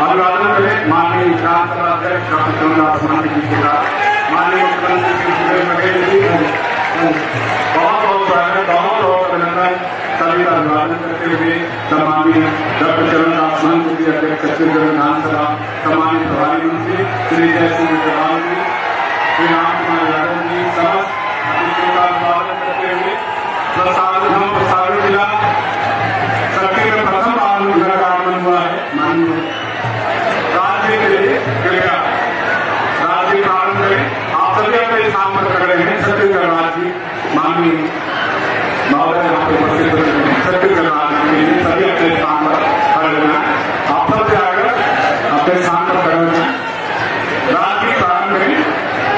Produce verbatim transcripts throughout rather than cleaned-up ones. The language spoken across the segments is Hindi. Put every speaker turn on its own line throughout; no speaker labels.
अभिवादन करें माननीय विधानसभा अध्यक्ष डॉक्टर चरणदास महंत जी के साथ माननीय मुख्यमंत्री श्री भूपेश बघेल जी बहुत बहुत स्वागत बहुत बहुत अभिनंदन सभी का अभिवादन करते हुए सम्माननीय डॉक्टर चरणदास महंत जी अध्यक्ष छत्तीसगढ़ विधानसभा सम्मानित प्रभारी मंत्री श्री जय सिंह अग्रवाल जी श्री राम कुमार यादव जी समस्त अतिथियों का अभिवादन करते हुए प्रसाद प्रसारण जिला सर्किट में प्रथम बार उनका आगमन हुआ है माननीय राज्य के लिए कृपया राज्य प्रारंभ करें आप सभी अपने स्थान पर खड़े हैं छत्तीसगढ़ राज्य माननीय महोदय यहाँ पे उपस्थित हैं छत्तीसगढ़ राज्य के लिए सभी अपने स्थान पर खड़े हैं आप सबसे आकर अपने स्थान पर खड़े हैं राज्य प्रारंभ करें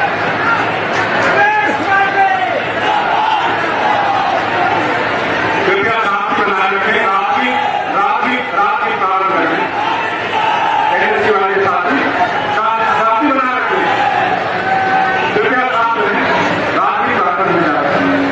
कृपया शांति बनाए रखें राज्य राज्य राज्य प्रारंभ करें वाले साथी शांति बनाए रखें कृपया शांत रहें राज्य प्रारंभ में जा रहे हैं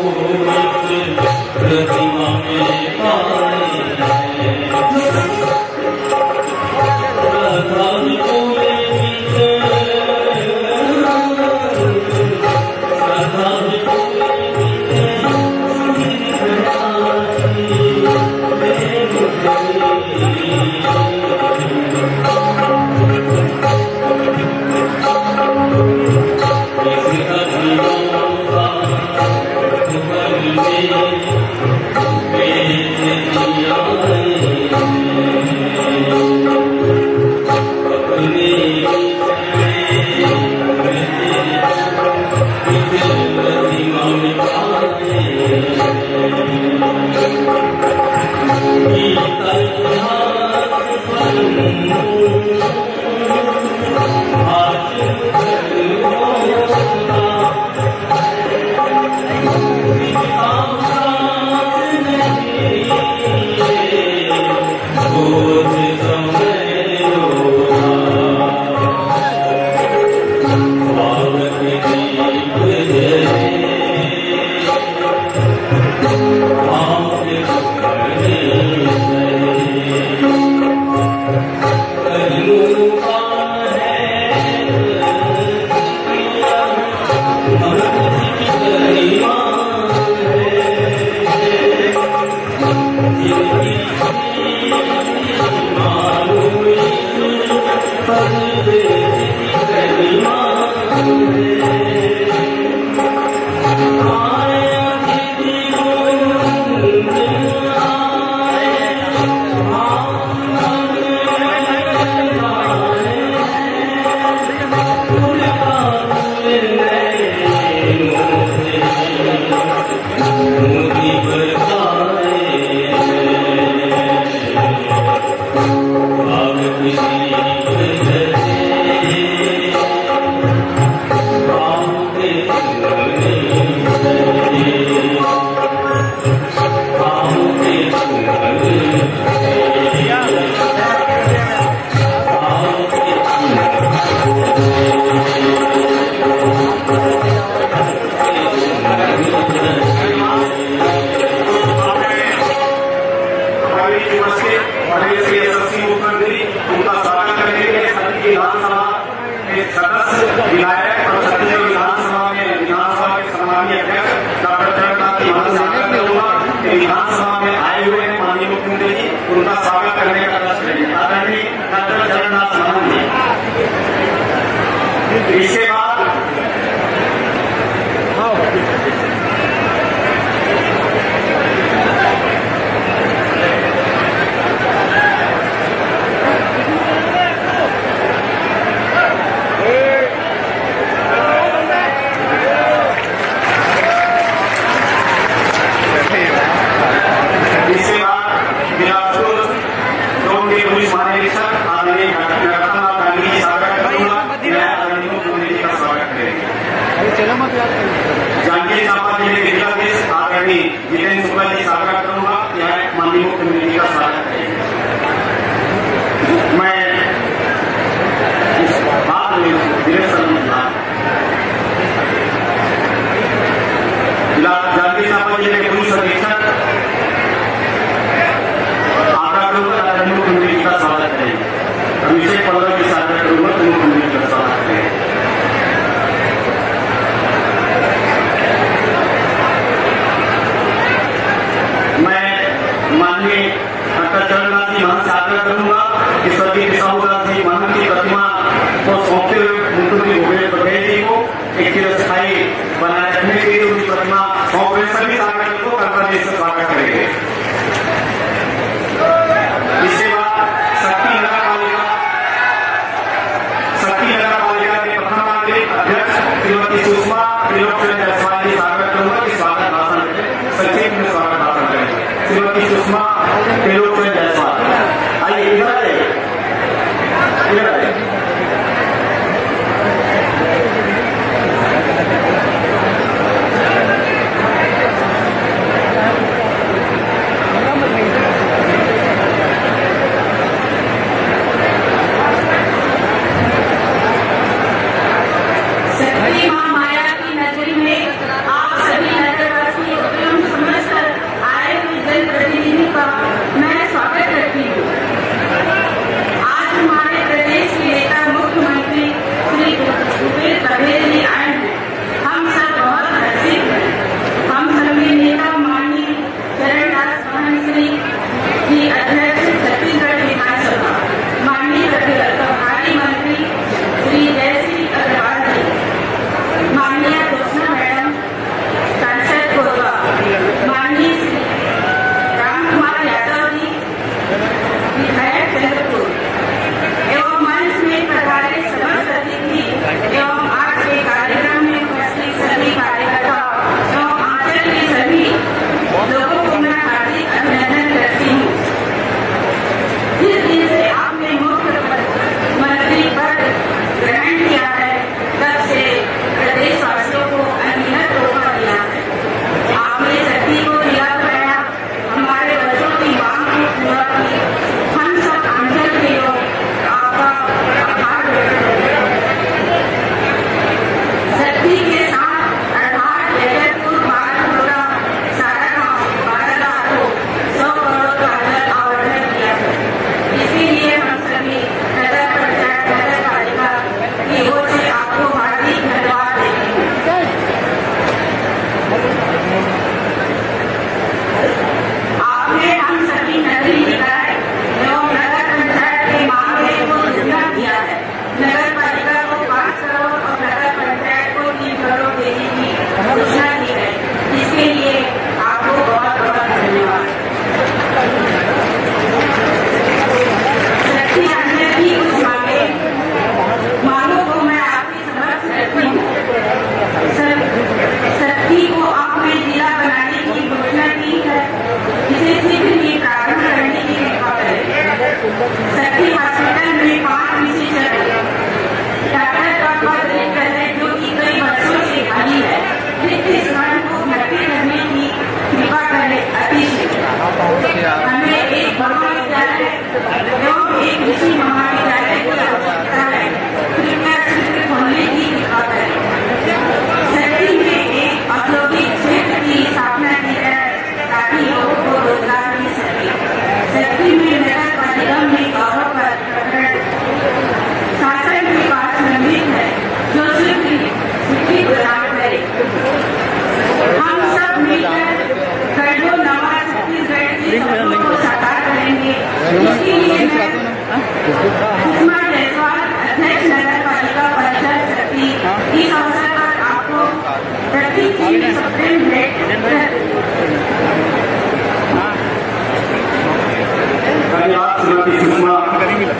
प्रतिमा में पाए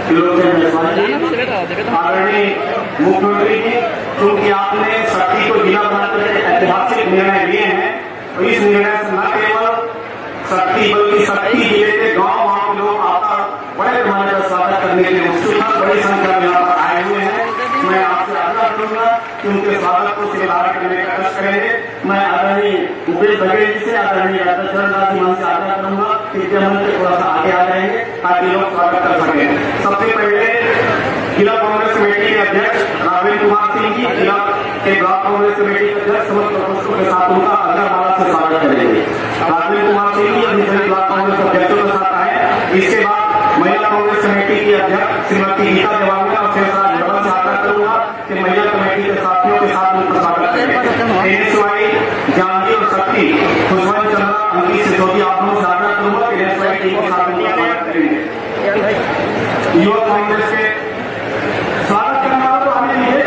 आदरणीय मुख्यमंत्री जी, क्योंकि आपने शक्ति को जिला बनाते हुए ऐतिहासिक निर्णय लिए हैं, तो इस निर्णय से न केवल शक्ति बल्कि शक्ति जिले के गांव गांव के लोग आता बड़े पैमाने का स्वागत करने के लिए उत्सुक हैं, बड़ी संख्या में यहाँ पर आए हुए हैं। मैं आपसे आग्रह करूंगा कि उनके स्वागत को स्वीकार करने का कष्ट करेंगे। मैं आदरणीय भूपेश बघेल जी से, आदरणीय डॉक्टर चरणदास जी से आग्रह करूंगा कि विद्यामंत्री थोड़ा सा आगे आ जाएंगे ताकि लोग स्वागत कर सकें। सबसे पहले जिला कांग्रेस कमेटी के अध्यक्ष राघवेंद्र कुमार सिंह जी, जिला के ब्लॉक कांग्रेस कमेटी के अध्यक्ष समस्त प्रकोष्ठों के साथ उनका अग्रवाला से स्वागत करेंगे। राघवेंद्र कुमार सिंह जी अपने सभी ब्लॉक कांग्रेस अध्यक्षों के साथ आए। इसके बाद महिला कांग्रेस कमेटी की अध्यक्ष श्रीमती गीता देवांगना और शेषराज भवन से आग्रह करूंगा कि महिला कमेटी के साथियों के साथ उनका स्वागत करें। एनएसवाई जानवी और शक्ति खुशवंत चंद्रा अंकित सिसोदिया आप लोगों से आग्रह करूंगा कि एनएसवाई टीम के साथ उनका स्वागत करेंगे। युवा कांग्रेस के स्वागत करने वालों को आने दीजिए।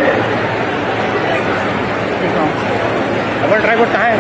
ड्राइवर कहाँ है?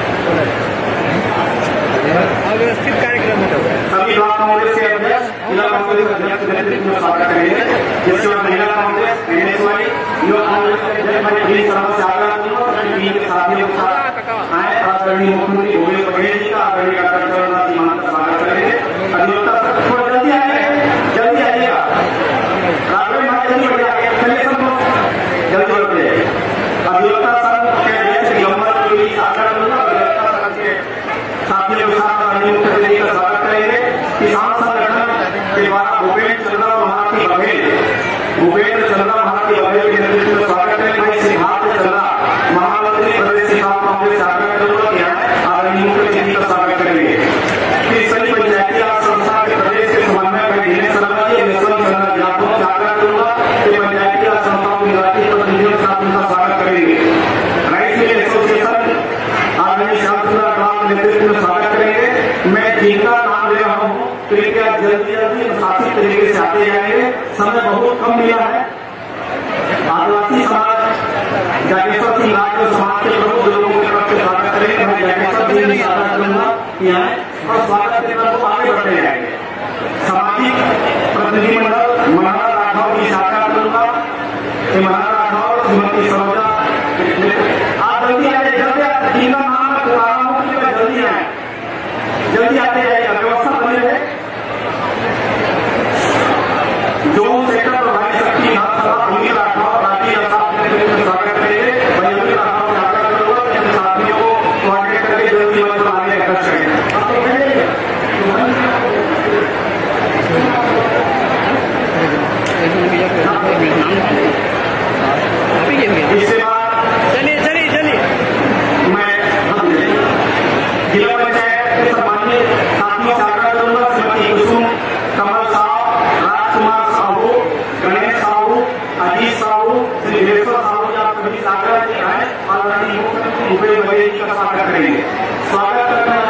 व्यवस्थित कार्यक्रम सभी ब्लॉक कांग्रेस के अध्यक्ष जिला कांग्रेस अध्यक्ष के नेतृत्व में स्वागत करेंगे। जिसके बाद महिला कांग्रेस, एनएसवाई, युवा कांग्रेस के अध्यक्ष भाई प्लीज सर्व से आग्रह करूंगा टीम के साथियों के साथ आए। आदरणीय मुख्यमंत्री भूपेश बघेल जी का, आदरणीय डॉक्टर चरणदास जी का स्वागत करेंगे। अधिवक्ता थोड़ा जल्दी आएंगे, जल्दी आइएगा। राघवेंद्र भाई जल्दी बढ़िया चलिए, सब लोग जल्दी बढ़ते हैं। अधिवक्ता संघ के अध्यक्ष दिगंबर जी आग्रह करूंगा अधिवक्ता संघ के साथियों के साथ मुख्यमंत्री का स्वागत करेंगे। किसान संगठन के द्वारा भूपेन्द्र चंद्र महारथी बघेल भूपेन्द्र चंद्र महारथी बघेल के नेतृत्व में स्वागत करेंगे। भाई सिद्धार्थ चंद्रा महामंत्री प्रदेश किसान कांग्रेस आग्रह करूंगा कि आदरणीय मुख्यमंत्री का स्वागत करेंगे। फिर सभी पंचायती राज संस्था के प्रदेश के समन्वयक भाई दिनेश शर्मा जी, यशवंत चंद्र यादव से आग्रह करूंगा कि पंचायती राज संस्थाओं के निर्वाचित प्रतिनिधियों के साथ उनका स्वागत करेंगे। राइस मिल एसोसिएशन आदरणीय श्याम चंद्र अग्रवाल के नेतृत्व में स्वागत करेंगे। मैं जिनका नाम ले रहा हूँ कृपया जल्दी जल्दी अनुशासित तरीके से आते जाएंगे, समय बहुत कम मिला है। आदिवासी समाज जागेश्वर सिंह राज्य समाज के प्रमुख लोगों की तरफ से स्वागत करेंगे। मैं जागेश्वर सिंह जी स्वागत करूंगा यहाँ और स्वागत के तरफ आगे बढ़ते जाएंगे। सामाजिक प्रतिनिधिमंडल मनहरा राठौर की शाखा करूंगा। मनहरा राठौर, श्रीमती सरोजा, आप जल्दी आए, जल्दी जिनका नाम मैं पुकारा हूँ जल्दी आए, जल्दी आते जाएगा, व्यवस्था बनी रहे। जो सेक्टर प्रभारी शक्ति अमीर राठौर राजीव साहब के नेतृत्व में स्वागत करेंगे। भाई अमीर राठौर से आग्रह करूंगा कि अपने साथियों को कोऑर्डिनेट करके जल्दी मंच पर आने का कष्ट करें। इसके बाद चलिए चलिए चलिए मैं जिला पंचायत के सम्मानित साथियों से आग्रह करूंगा श्रीमती कुसुम कमल साहू, राजकुमार साहू, गणेश साहू, अजीत साहू, श्री वीरेश्वर साहू जी आप सभी आग्रह किया है। आदरणीय मुख्यमंत्री भूपेश बघेल जी का स्वागत करेंगे। स्वागत करना है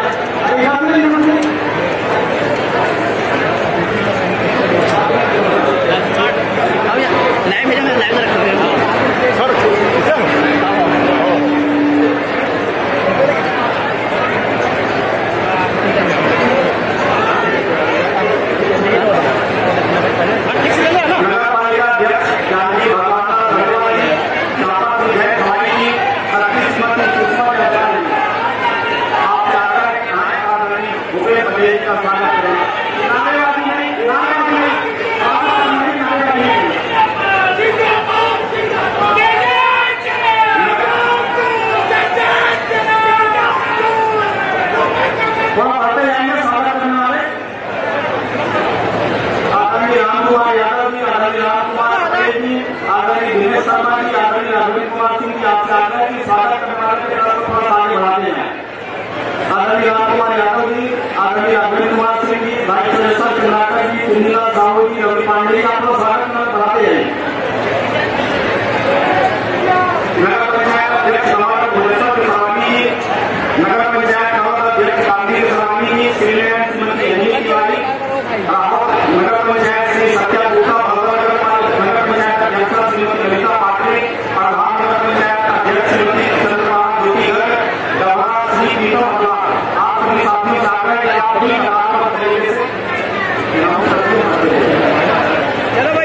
लाइन भेजा, मैं लाइन में रखा आदरणीय दिनेश शर्मा जी, आदरणीय राघवेंद्र कुमार सिंह जी आपसे आग्रह है कि स्वागत करने वाले के तरफ थोड़ा आगे बढ़ाते हैं। आदरणीय रामकुमार यादव जी, आदरणीय राघवेंद्र कुमार सिंह जी, भाई सुरेश्वर चंद्राकर जी, कुंदीलाल साहू जी, रवि पांडे जी आप लोग स्वागत में बढ़ाते हैं। नगर पंचायत अध्यक्ष नवाब भुवनेश्वर सरावनी जी, नगर पंचायत नवाब अध्यक्ष गांधी सरावनी जी, श्रीलैंड श्रीमती अनिल तिवारी, नगर पंचायत श्री सत्या गुप्ता, नगर पंचायत अध्यक्ष श्रीमती ललिता पाटिल, प्रधान नगर पंचायत अध्यक्ष श्रीमती चंद्रमा ज्योति गर्ग, डबरा श्री पीतम अग्रवाल। आप सभी साथियों से आग्रह है कि आप भी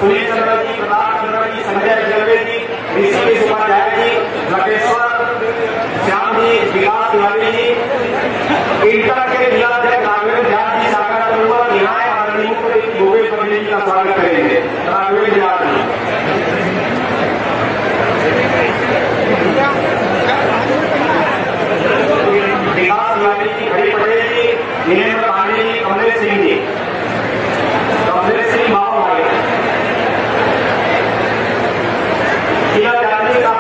सुनील चंद्र जी, प्रताप चंद्र जी, संजय जलवे जी, ऋषि उपाध्याय जी, लकेश्वर श्याम जी, विकास तिवारी जी, इंटर के जिलाध्यक्ष राघवेंद्र झा जी साकार करूंगा। न्याय आदरणीय मुख्य भूपेश बघेल जी का स्वागत करेंगे। राघवेंद्र झा जी, विकास तिवारी जी, हरि पटेल जी, नीलेंद्र पांडे जी, कमलेश सिंह जी, कमलेश सिंह बाबू भाई, जिला जाति का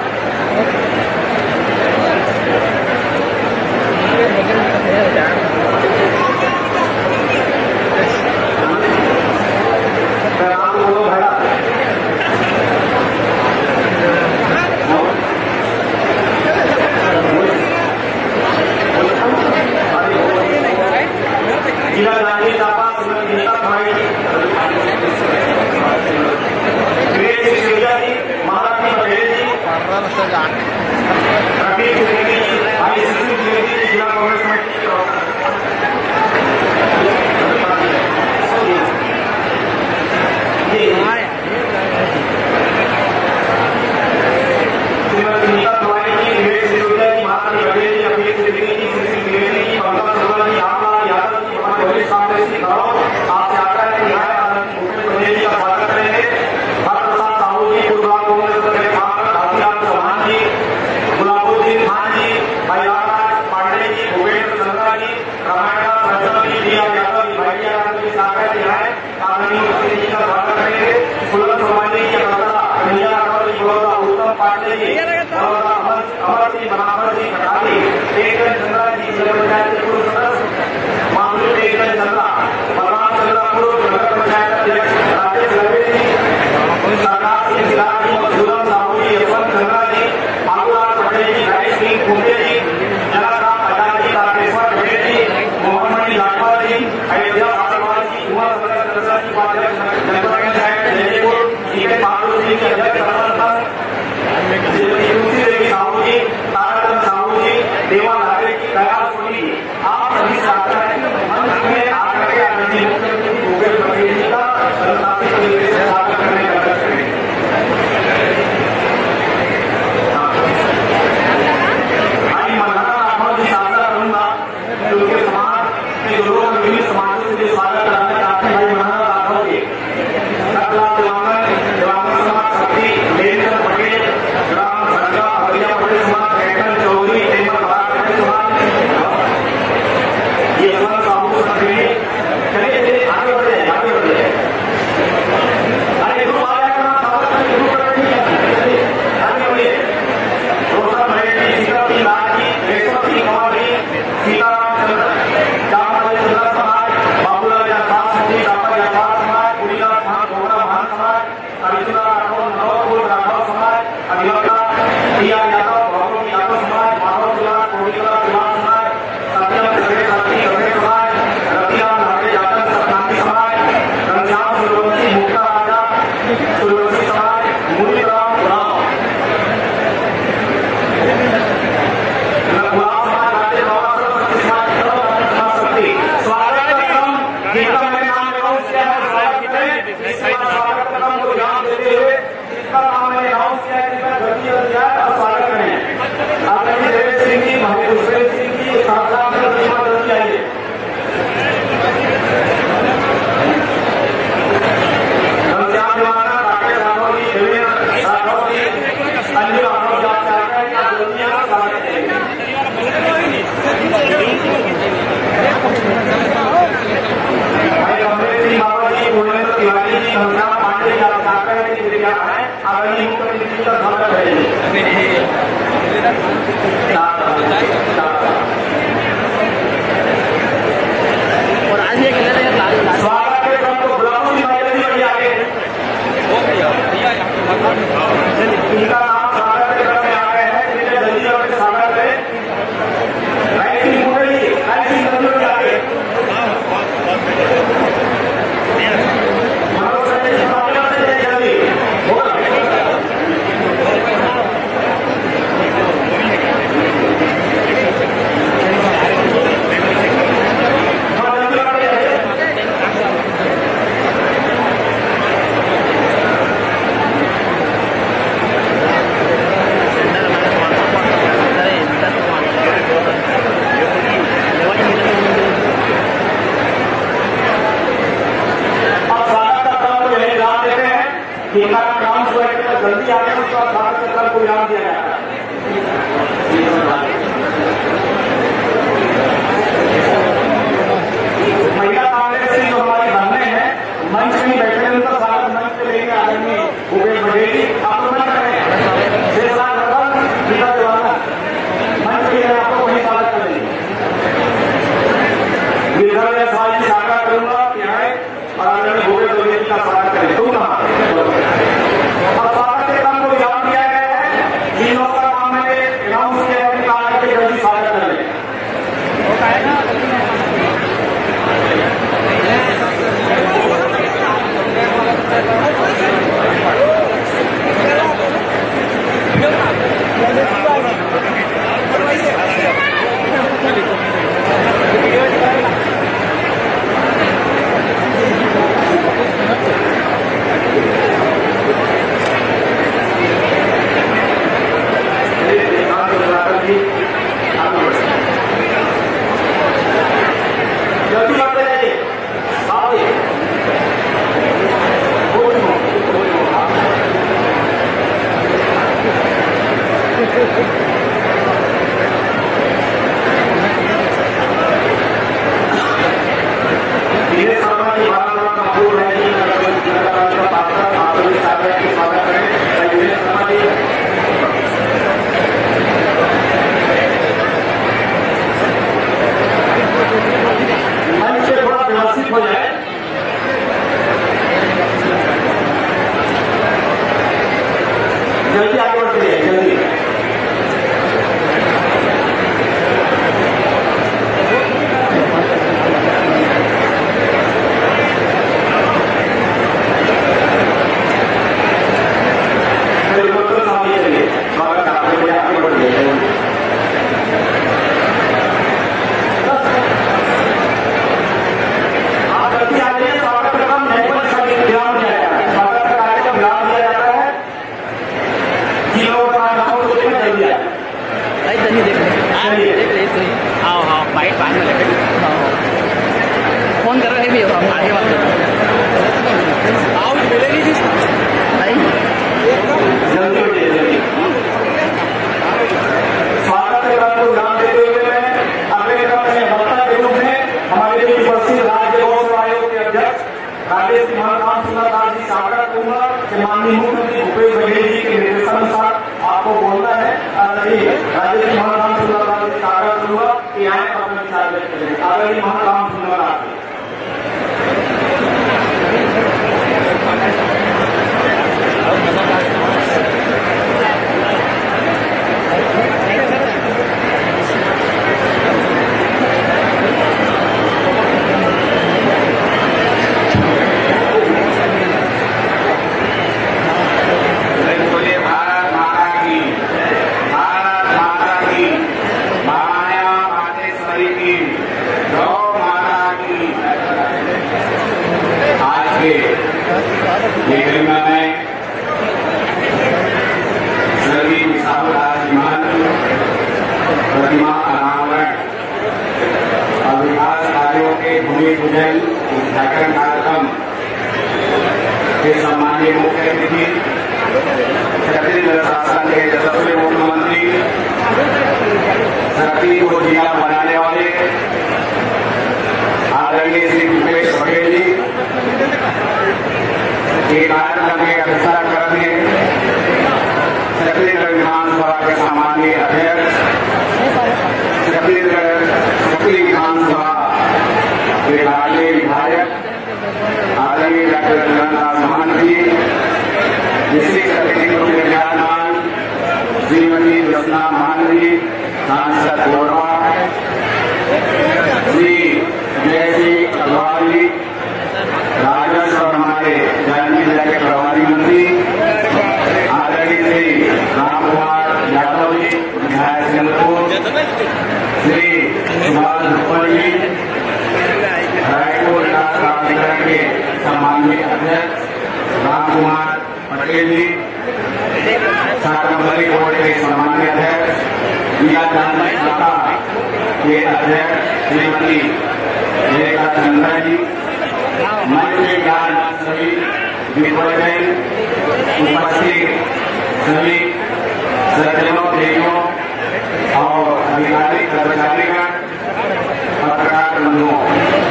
जिला जाति का महाराष्ट्र पटेल जी, रफीक त्रिवेदी जी, भाई सुशील त्रिवेदी जी, जिला कांग्रेस कमेटी श्रीमती नीता तिवारी जी, विवेक सिसोदिया जी, महारानी पटेल जी, रफीक त्रिवेदी जी, सुशील त्रिवेदी जी, पंकज शर्मा जी, रामलाल यादव जी, हमारे वरिष्ठ कांग्रेस की घरों आपसे आता है कि न्याय आदरणीय भूपेश बघेल जी का स्वागत करेंगे। हरप्रसाद साहू जी, पूर्व कांग्रेस घासीराम चौहान जी, गुलाबुद्दीन खान जी, भाई रामराज पांडे जी, भूपेंद्र चंद्रा जी, रामायण सज्जन जी, डी आर यादव जी, भाई यादव जी सागर जी है आदरणीय मुख्य जी का स्वागत करेंगे। फुलन सोमानी जी, अकबरा भैया अकबर जी, बड़ौदा उत्तम पांडे जी, बड़ौदा अमर सिंह बराबर जी, कटारी टेकन चंद्रा जी, जिला पंचायत के पूर्व सदस्य मामूली टेकन चंद्रा, बलराम चंद्रा पूर्व नगर पंचायत अध्यक्ष राजेश लवे जी, सरकार सिंह सिलार जी, मधुरम साहू जी, यशवंत चंद्रा जी, बाबूलाल पटेल जी, राय सिंह कुंडे जी, जलाराम आचार्य जी, राकेश्वर पटेल जी, मोहम्मद राठौर जी, अयोध्या भारद्वाज जी, उमा सदर सरसा जी, उपाध्यक्ष जनता पंचायत जयपुर, जीवन बहादुर जी के अध्यक्ष तुलसी देवी साहू जी, ताराचंद साहू जी, देवा लागे जी, दयाल सोनी जी, आप सभी छात्र मंच में आकर के आदरणीय मुख्यमंत्री भूपेश बघेल जी का संस्थापित तरीके से स्वागत करने का प्रयास करें। भाई मल्हारा राठौर जी साझा करूंगा कि उनके समाज के जो लोग विभिन्न समाजों से स्वागत कराना चाहते हैं। भाई मल्हारा राठौर जी, सकला दिवांगन दिवांगन समाज शक्ति, लेनचंद पटेल, राम सरका, हरिया पटेल समाज, कैटन चौधरी, हेमंत बराड़ पटेल समाज, ये सब सामूहिक संगठन चलिए चलिए आगे बढ़े आगे बढ़े। अरे ग्रुप आ जाएगा स्वागत करने शुरू कर देंगे, चलिए आगे बढ़िए। रोशन भैया जी, सीता सिंह लाल जी, रेशम सिंह कंवर जी, सीताराम चंद्र चावल चंद्र समाज, बाबूलाल जायसवाल जी, रापा जायसवाल समाज, गुड़ीलाल खान घोड़ा महान समाज, अर्जुना राठौर नवपुर राठौर समाज, अभिवक्ता डी आर यादव भगवत यादव समाज, माधव दुलाल कोडिला दुलाल समाज, सत्यम कबीर सती कबीर समाज, रतिराम नागे यादव सतनामी समाज, घनश्याम सूर्यवंशी मुक्ता राजा सूर्यवंशी समाज, मुनीराम उराव गुलाब समाज, राजेश बाबा सरस्वती समाज, समाज शक्ति। स्वागत करम जिनका मैं नाम अनाउंस किया है स्वागत करें। इस स्वागत करम को ध्यान देते हुए जिसका नाम मैंने अनाउंस किया है जिसका गति और दिया है और स्वागत करें। आदरणीय देवेश सिंह जी, महावीर सिंह जी, साहब में प्रतिमा दर्ज आइए। घनश्याम दिवाना, राकेश राठौर जी, देवेंद्र राठौर जी, अंजू राठौर जी, आप चाहते हैं आप दुनिया का स्वागत करेंगे। भाई कमलेश सिंह बाबा जी, पूर्णेंद्र तिवारी जी, घनश्याम पांडे जी, आप चाहते हैं कि विद्या है आदरणीय मुख्यमंत्री का स्वागत करेंगे। और आज ये स्वागत के क्रम को गुलाबों की बात करिए आगे। इनका नाम स्वागत के क्रम में आ गए हैं, जिन्हें जल्दी जल्दी स्वागत करें। राय सिंह मुंडे जी, राय सिंह तंदूर आगे मनोज जी जल्दी होगा। जिनका अनाउंस हुआ है तो जल्दी आगे उसका स्वागत करने को इनाम दिया जाएगा। महिला कांग्रेस की जो हमारी बहनें हैं मंच में बैठे हैं उनका स्वागत मंच पे लेके आदरणीय भूपेश बघेल जी आप लोग मंच करें छह साल रकम गीता जवाना मंच पे आपको वही स्वागत करेंगे। गिरधर सवाल की साकार करूंगा कि आए और आदरणीय भूपेश बघेल जी का स्वागत करें। तुम कहाँ और स्वागत के क्रम को इनाम दिया गया है। जिन लोगों का काम है अनाउंस किया है कहा कि जल्दी स्वागत करें। जल्दी आगे बढ़ते हैं जल्दी
फोन कर रहे भी हो हम आगे बात आओ मिलेगी जी
स्वागत के बाद को नाम देते हुए मैं अगले क्रम में वक्ता के रूप में हमारे बीच उपस्थित राज्य गौ सेवा आयोग के अध्यक्ष राजेश कुमार राम सुंदर दास जी स्वागत करूंगा कि माननीय मुख्यमंत्री भूपेश बघेल जी के निर्देशानुसार आपको बोलना है। राजेश कुमार राम सुंदर दास जी स्वागत करूंगा कि यहाँ अपने विचार व्यक्त करें। आदरणीय महान राम सुंदर दास जी प्रतिमा अनावरण और विकास कार्यों के भूमि पूजन उद्घाटन कार्यक्रम के सम्मानीय मुख्य अतिथि छत्तीसगढ़ शासन के यशस्वी मुख्यमंत्री धरती को जिला बनाने वाले आदरणीय श्री भूपेश बघेल जी के कार्यक्रम की अध्यक्षता कर रहे छत्तीसगढ़ विधानसभा के सम्मानीय अध्यक्ष छत्तीसगढ़ छत्तीसगढ़ विधानसभा के लाडले विधायक आदरणीय डॉक्टर चरणदास महान जी, विशिष्ट अतिथि मुख्य विराजमान श्रीमती रत्ना महान जी, सांसद गौरवा श्री जय सिंह अग्रवाल जी, राजस्व और हमारे जांजगीर जिला के प्रभारी मंत्री आदरणीय श्री राम कुमार यादव जी, विधायक चंद्रपुर श्री सुभाष भुप्पल जी, रायपुर विकास प्राधिकरण के सम्मानीय अध्यक्ष राम कुमार पटेल जी, शाकंभरी बोर्ड के सम्मानीय अध्यक्ष जिला जांजगीर के अध्यक्ष श्रीमती रेखा चंद्रा जी, मंच के ज्ञान सभी विद्वान उपस्थित सभी सज्जनों देवियों और अधिकारी कर्मचारीगण पत्रकार बंधुओं,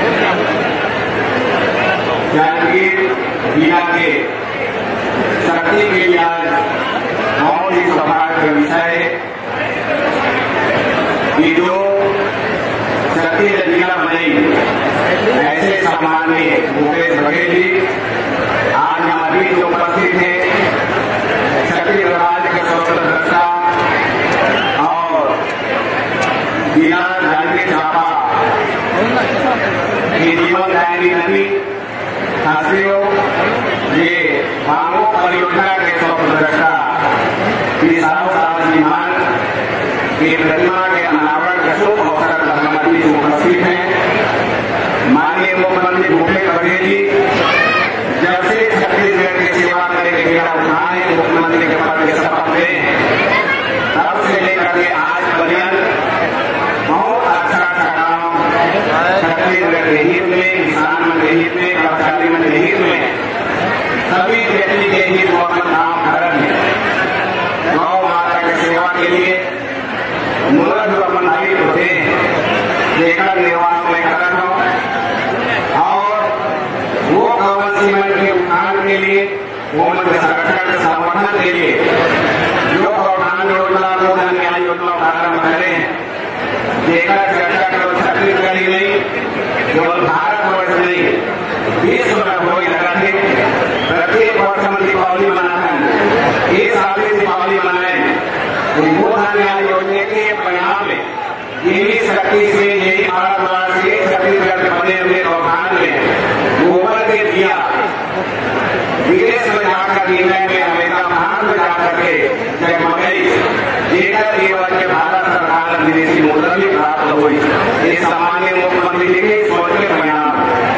जागीर जिला के शक्ति के लिए आज बहुत ही सौभाग्य का विषय है कि जो शक्ति जिला बनी ऐसे सामान्य भूपेश बघेल जी आज हमारे बीच उपस्थित है। शक्ति राज्य के स्वतंत्रता और जिला जागीर चापा की जीवन दायनी नदी साथियों, ये भांगो परियोजना के स्वतंत्रता की साहूमान की प्रतिमा के अनावरण का शुभ अवसर पर हमारे बीच उपस्थित है। माननीय मुख्यमंत्री भूपेश बघेल जी जब से छत्तीसगढ़ की सेवा करने के लिए उठाए मुख्यमंत्री के पद के शपथ लें, तब से लेकर के आज पर्यंत बहुत अच्छा अच्छा काम छत्तीसगढ़ के हित में, किसान मन के हित में, कर्मचारी मन के हित में, सभी व्यक्ति के हित में अपना काम कर रहे हैं। गौ माता की सेवा के लिए मूलत जो अपन दायित्व होते हैं लेकर निर्वाह में कर रहा हूं और वो गौवंशी मन के उत्थान के लिए, वो मन के संरक्षण के संवर्धन के लिए जो गौठान योजना गोधन न्याय योजना प्रारंभ करे लेकर चर्चा केवल छत्तीसगढ़ ही नहीं, केवल भारतवर्ष नहीं, विश्व में हो लगा थे। प्रत्येक वर्ष हम दीपावली मनाते हैं, इस साल भी दीपावली मनाए गोधन न्याय योजना के परिणाम में यही शक्ति से, यही भारतवर्ष से छत्तीसगढ़ के बने हुए गौठान में गोबर के दिया विदेश में जाकर इंग्लैंड में, अमेरिका, भारत में जाकर के जगमगई, जेकर केवल के भारत सरकार विदेशी मुद्रा भी प्राप्त हुई। इस सामान्य मुख्यमंत्री जी के सोच के परिणाम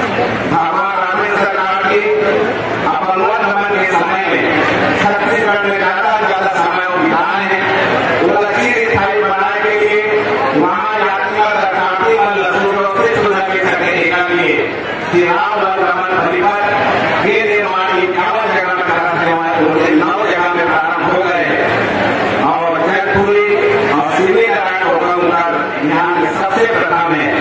भगवान रामेश्वर सरकार की अपन गमन के समय में छत्तीसगढ़ में ज्यादा से ज्यादा समय बिताए हैं। वो लकीर स्थायी बनाने के लिए वहाँ यात्रा दर्शनार्थी मन सुरक्षित सुविधा के सके के लिए तिराव गमन परिपथ के निर्माण इक्यावन जगह में प्रारंभ नौ जगह में प्रारंभ हो गए और जयपुरी और शिविरनारायण होकर यहाँ के सबसे प्रथम है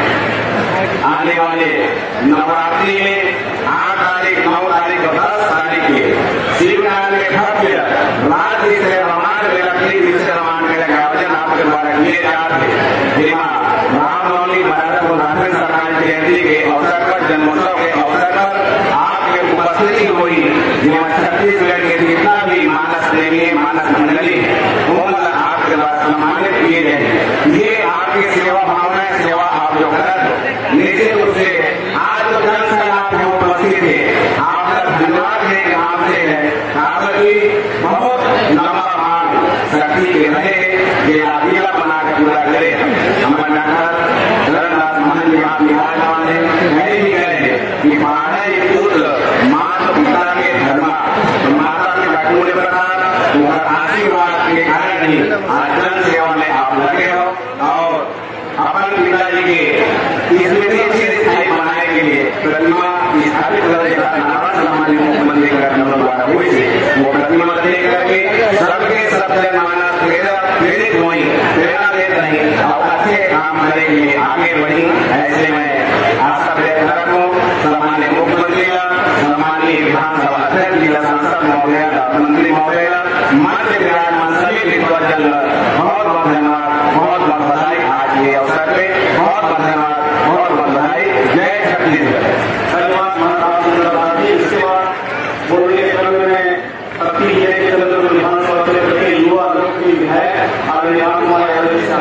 आने वाले नवरात्रि में आठ तारीख, नौ तारीख और दस तारीख के शिवनारायण के भव्य राज्य से रमान लकड़ी विषय रमान मेले का आयोजन आपके द्वारा किए जा रहे रामनवमी भारत राष्ट्रीय सरकार जयंती के अवसर पर, जन्मोत्सव के अवसर पर आपके उपस्थिति हुई, जिसमें छत्तीसगढ़ के जितना भी मानस प्रेमी मानस मंडली वो मतलब आपके द्वारा सम्मानित किए गए। ये आपकी सेवा भावना है, सेवा आप जो कर निश्चित रूप से आज तो जन से आप जो उपस्थित है आपका धन्यवाद है कि आपसे है आपकी बहुत लंबा मांग शक्ति के रहे ये अधीरा बना कर पूरा करे। हमारे डॉक्टर जगन्नाथ महान जी आप विराजमान है, नहीं भी कहे कि पढ़ाई पुत्र माता पिता के धर्म तो माता के बटूरे प्रकार तुम्हारा आशीर्वाद के कारण ही आज जन सेवा में आप लगे हो और अपन पिताजी के स्मृति स्थायी बनाने के लिए प्रतिमा स्थापित करने का नारायण सामान्य मुख्यमंत्री द्वारा हुई थी। वो प्रतिमा देख करके सबके सबसे मानस प्रेरित हुई, प्रेरणा देते रही और अच्छे काम करने के लिए आगे बढ़ी। ऐसे में आशा व्यक्त करता हूँ सम्मान्य मुख्यमंत्री, सम्मान्य विधानसभा अध्यक्ष, जिला सांसद महोदय, मंत्री महोदय, मंच विराजमान सभी विद्वान बहुत बहुत धन्यवाद, बहुत बहुत बधाई। आज ये अवसर पे बहुत बहुत धन्यवाद, बहुत बहुत बधाई। जय छत्तीसगढ़। धन्यवाद महाराज। इसके बाद बोलने क्रम में अति विधानसभा क्षेत्र के युवा लोग भी है आगे आप हमारे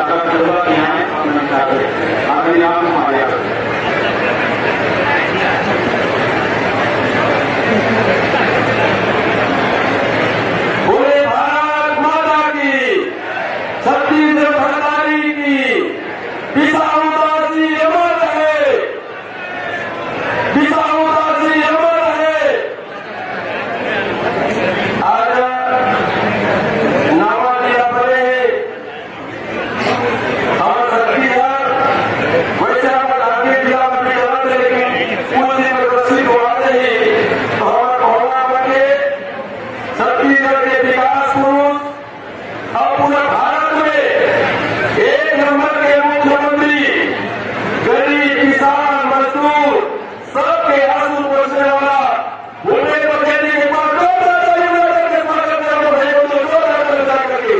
आगे आप हमारे
विशाल
छत्तीसगढ़ के विकास पुरुष और पूरे भारत में एक नंबर के मुख्यमंत्री, गरीब किसान मजदूर सबके आंसू पोंछने वाला भूमि को खेती के बाद करके स्वागत करके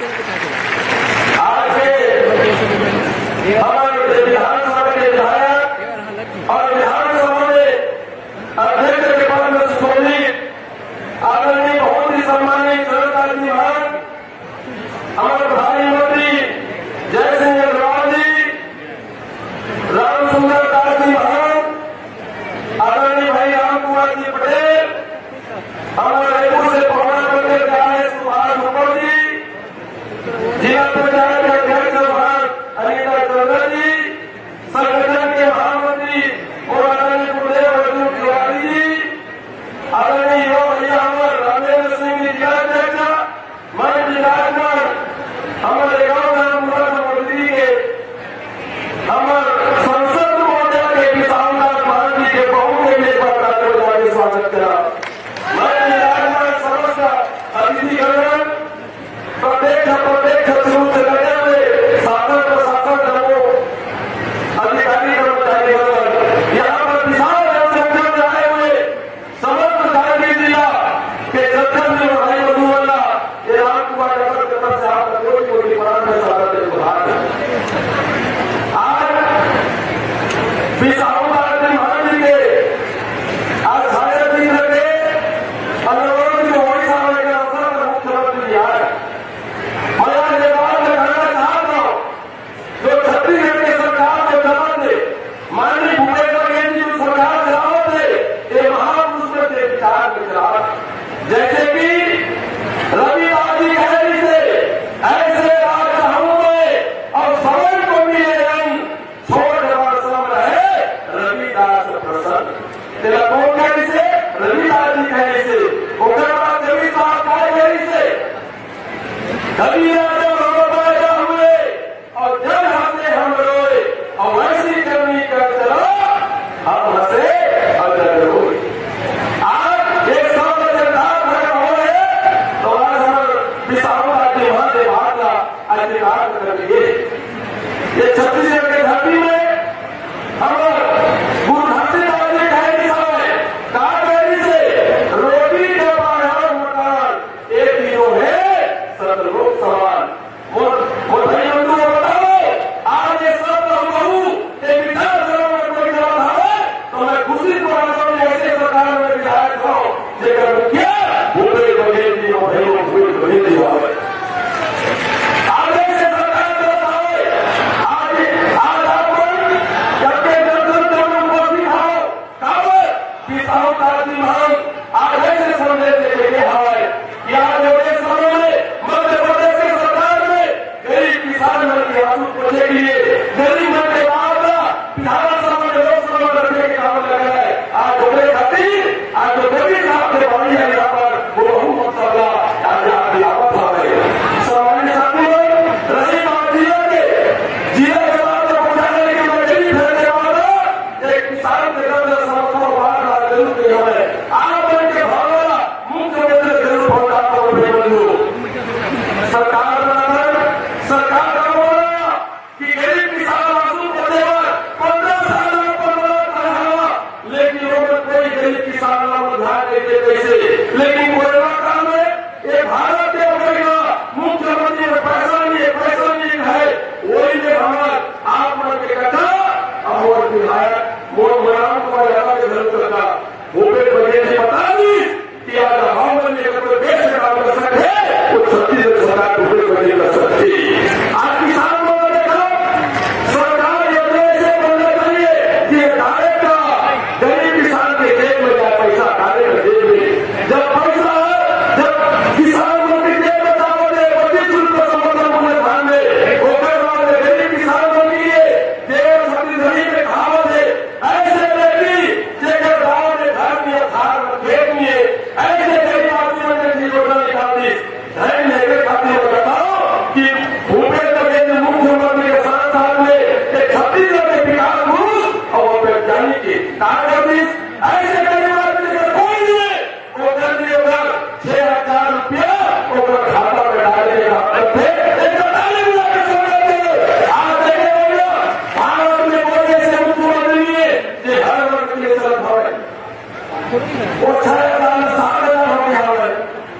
आज के हमारे विधानसभा के विधायक और विधानसभा में अध्यक्ष के पद में सुशोभित आदरणीय बहुत ही सम्मानित सरदार जी महाराज हमारे प्रधानमंत्री जय सिंह अग्रवाल जी, राम सुंदर दास जी महाराज, आदरणीय भाई राम कुमार जी पटेल, हमारे रायपुर से पहुंचा करके जा रहे सुभाष मुखर्जी, जिला पंचायत के अध्यक्ष महाराज अनिता चौधरी जी, संगठन के महामंत्री और आदरणीय गुरुदेव अर्जुन तिवारी जी, आदरणीय युवा भैया हमारे रामेंद्र सिंह जी जिलाध्यक्ष, मन विराजमान हमारे गांव नाम मुरादाबादी के हमारे संसद महोदय के किसानदास महाराज जी के बहुत के लिए जाके स्वागत करा। मन विराजमान समस्त अतिथिगण प्रत्यक्ष प्रत्यक्ष शुरू से लगे हुए शासन प्रशासन दलों अधिकारी कर्मचारी यहाँ पर विशाल जनसंख्या में आए हुए समस्त जागीर जिला के जत्थन जी भाई मधुवल्ला ये राम कुमार यादव की तरफ से आपका कोई कोई प्राण में स्वागत है। आज विशाल महाराज जी के आज सारे दिन लगे अनुरोध की ओडिशा में का अवसर मुख्यमंत्री बिहार मैं आज ये बात में कहना चाहता हूँ जो छत्तीसगढ़ की सरकार के दबाव से माननीय भूपेश बघेल जी सरकार चलावत है ये महापुरुष के विचार के खिलाफ जैसे कि रविदास जी कहने से ऐसे राज चाहूंगे और समय को मिले रंग छोड़ सम रहे रविदास प्रसन्न तेरा कौन कहने से रविदास जी कहने से उनके बाद जमी साहब कहने से कबीरा जब हम पैदा हुए और जब हंसे हम रोए और वैसी करनी कर चलो हम हंसे और जब रोए। आज एक सौ निर्धार भर हो रहे तो आज हम विशाल के महत्व भागला अधिकार कर लिए ये छत्तीसगढ़ के धरती में हम गुरु घसीदास जी कहने समय कावेरी से रोटी के बाहर मकान एक हीरो है सतलोक समान मोर भाई बंधु बताओ आज ये सब बहू एक विधानसभा में कोई जवाब है तो मैं खुशी को आसम ऐसे सरकार में विधायक हूँ जेकर मुखिया भूपेश बघेल जी और भाई भूपेश बघेल जी आज ऐसे सरकार बताओ आज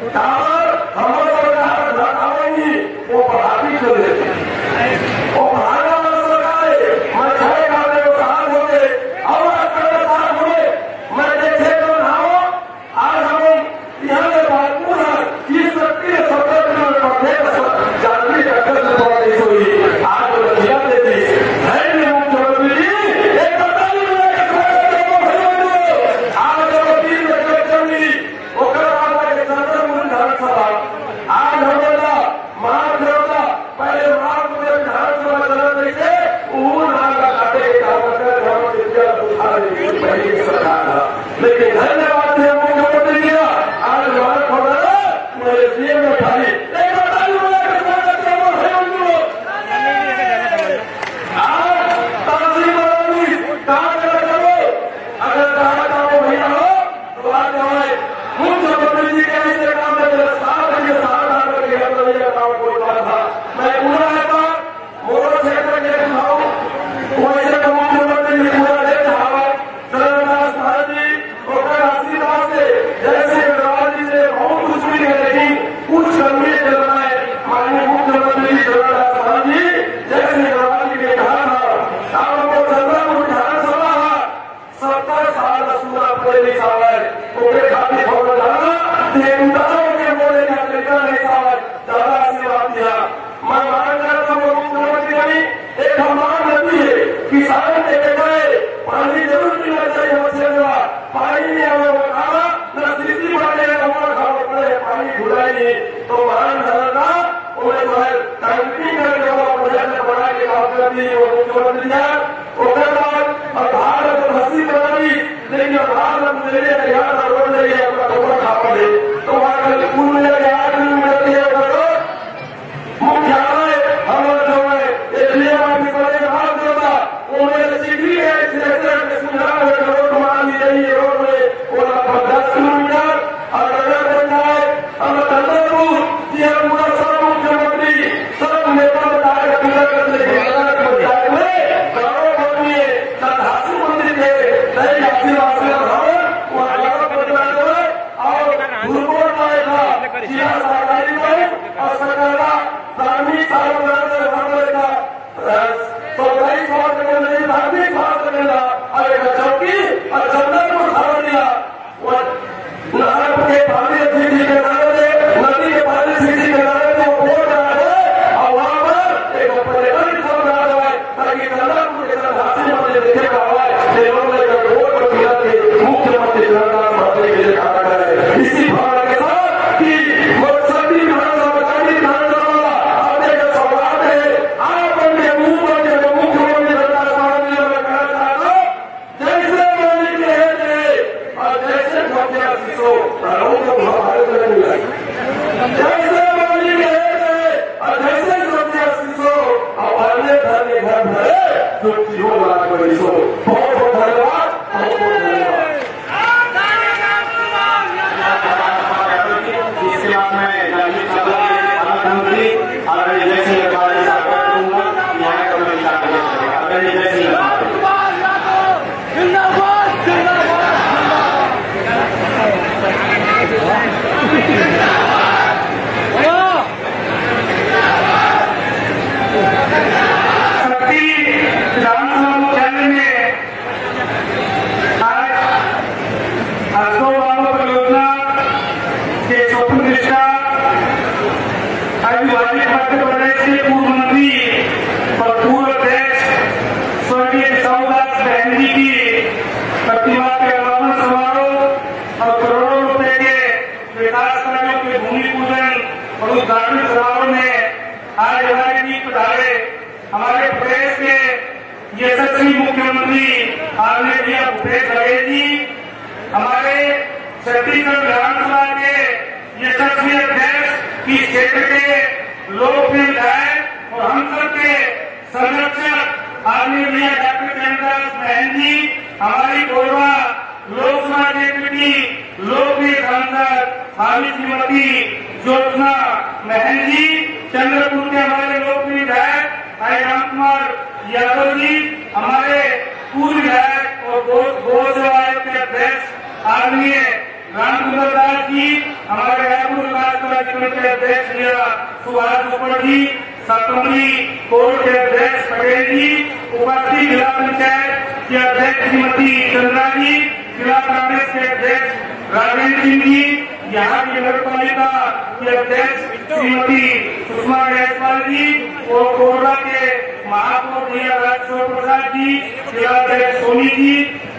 हमारे सरकार घटाएंगी वो बढ़ाती चले वो बढ़ाने वाला सरकार मैं छह खाने को साथ हो गए और साथ हो गए मैं देखे तो ना हो आज हम यहाँ से बातपूर है तीस सक्रिय सत्तर जानवी टक्कर से बहुत देश हुई आज रजिया दे दी है मुख्यमंत्री जी एक बताइए आज तीन टक्कर चली आज हमारा मार्ग होगा पहले मार्ग में विधानसभा चला देखे वो नागा काटे पहली सरकार था लेकिन धन्यवाद है मुख्यमंत्री जी आज मार्ग होगा मेरे सीएम में खाली अगर कहा काम भैया हो तो आज हमारे मुख्यमंत्री जी के ऐसे काम में सात बजे सात आठ बजे का काम कोई बात था मैं पूरा रहता मोटर क्षेत्र के दिखाऊं वैसे तो मुख्यमंत्री जी पूरा दे रहा चरणदास महाराज जी और आशीर्वाद से जैसे अग्रवाल जी से बहुत कुछ भी है लेकिन कुछ कमी चल रहा है माननीय मुख्यमंत्री चरणदास महाराज जी जैसे अग्रवाल जी ने कहा था आपको चंद्रपुर विधानसभा सत्तर साल सूरा पहले साल है उनके खातिर खबर जाना देवताओं के बोले का तरीका नहीं साल ज्यादा आशीर्वाद दिया मैं मान करता हूँ मुख्यमंत्री जी एक हमारा नदी है किसान देखे गए पानी जरूर पीना चाहिए बच्चे का पानी नहीं हमें वो खाना न सिद्धि वाले हमारा खाना पड़े पानी ढुलाई नहीं तो मान धरना उन्हें जो है टंकी करके वो प्रोजेक्ट बना के बात करती है वो मुख्यमंत्री जी उसके बाद भारत हंसी बनाई लेकिन भारत मेरे यहाँ रोड नहीं है अपना टोकरा खा दे तो वहाँ कल स्कूल में जाके आठ मिनट दिए मुख्यालय हमारा जो है एरिया में बड़े हाथ होगा वो मेरे चिट्ठी है सुझा रोड मान ली गई रोड में वो लगभग दस किलोमीटर और नगर पंचायत और चंद्रपुर ये पूरा सब मुख्यमंत्री सब नेता बताए पंचायत में करोड़ बनी सदासी मंदिर के नई आशीर्वाद से वहाँ नगर पंचायत में और गुरुकुल आएगा जिला सरकारी में और सरकार धार्मिक सार्वजनिक हमारे का सरकारी स्वास्थ्य केंद्र धार्मिक स्वास्थ्य केंद्र और एक चौकी और चंद्रपुर सावरिया नहर के पानी सिटी के नारे नदी के पानी सिटी के नारे को बोल रहा है और वहाँ पर एक पर्यटन स्थल बना रहा है ताकि चंद्रपुर के तरफ हाथी मंदिर देखेगा हुआ है वोट मिला के मुख्यमंत्री चरणदास महाराज के लिए कहा गया है इसी भावना के साथ कि सभी विधानसभा विधानसभा अपने जो सवाल है आप अपने मुंह पर मुख्यमंत्री चरणदास महाराज जी ने कहना चाहता जैसे मालिक है और जैसे घोटिया शिशो प्राणों को भारत में मिला जैसे मालिक है और जैसे घोटिया शिशो और अन्य धर्म घर भरे जो जीवन लाख बड़ी सो बहुत बहुत धन्यवाद बहुत बहुत धन्यवाद इसके बाद मैं मंत्री आदरणीय जय सिंह लखवाड़ जी साहब करूंगा न्याय कमेटी आदरणीय जय सिंह विधानसभा मुख्यालय में आज हस्तों परियोजना के स्वप्न निष्ठा अविभाजित मध्य प्रदेश के पूर्व मंत्री और पूर्व अध्यक्ष स्वर्गीय साउदास बहन जी की प्रतिमा के अनावरण समारोह और करोड़ों रुपए के विकास कार्यों के भूमि पूजन और उद्घाटन समारोह में आज हमारे बीच पधारे हमारे प्रदेश के यशस्वी मुख्यमंत्री आदरणीय भूपेश बघेल जी, हमारे छत्तीसगढ़ विधानसभा के यशस्वी अध्यक्ष की क्षेत्र के लोकप्रिय विधायक और हम सबके संरक्षक आदरणीय डॉक्टर चरणदास बहन जी, हमारी कोरबा लोकसभा डेप्यूटी लोकप्रिय सांसद भावी श्रीमती ज्योत्सना महल जी, चंद्रपुर के हमारे लोकप्रिय विधायक भाई राम कुमार यादव जी, हमारे पूर्व विधायक और गो सेवा आयोग के अध्यक्ष आदरणीय राम कुमार दास जी, हमारे रायपुर विकास प्राधिकरण के अध्यक्ष सुभाष उपड़ जी, सतम्बरी कोर्ट के अध्यक्ष पटेल जी, उपस्थित जिला पंचायत के अध्यक्ष श्रीमती चंद्रा जी, जिला कांग्रेस के अध्यक्ष राजेंद्र सिंह जी, यहाँ की नगर पालिका के अध्यक्ष श्रीमती सुषमा जायसवाल जी और कोरबा के महापौर भैया राजेश्वर प्रसाद जी, जिलाध्यक्ष सोनी जी,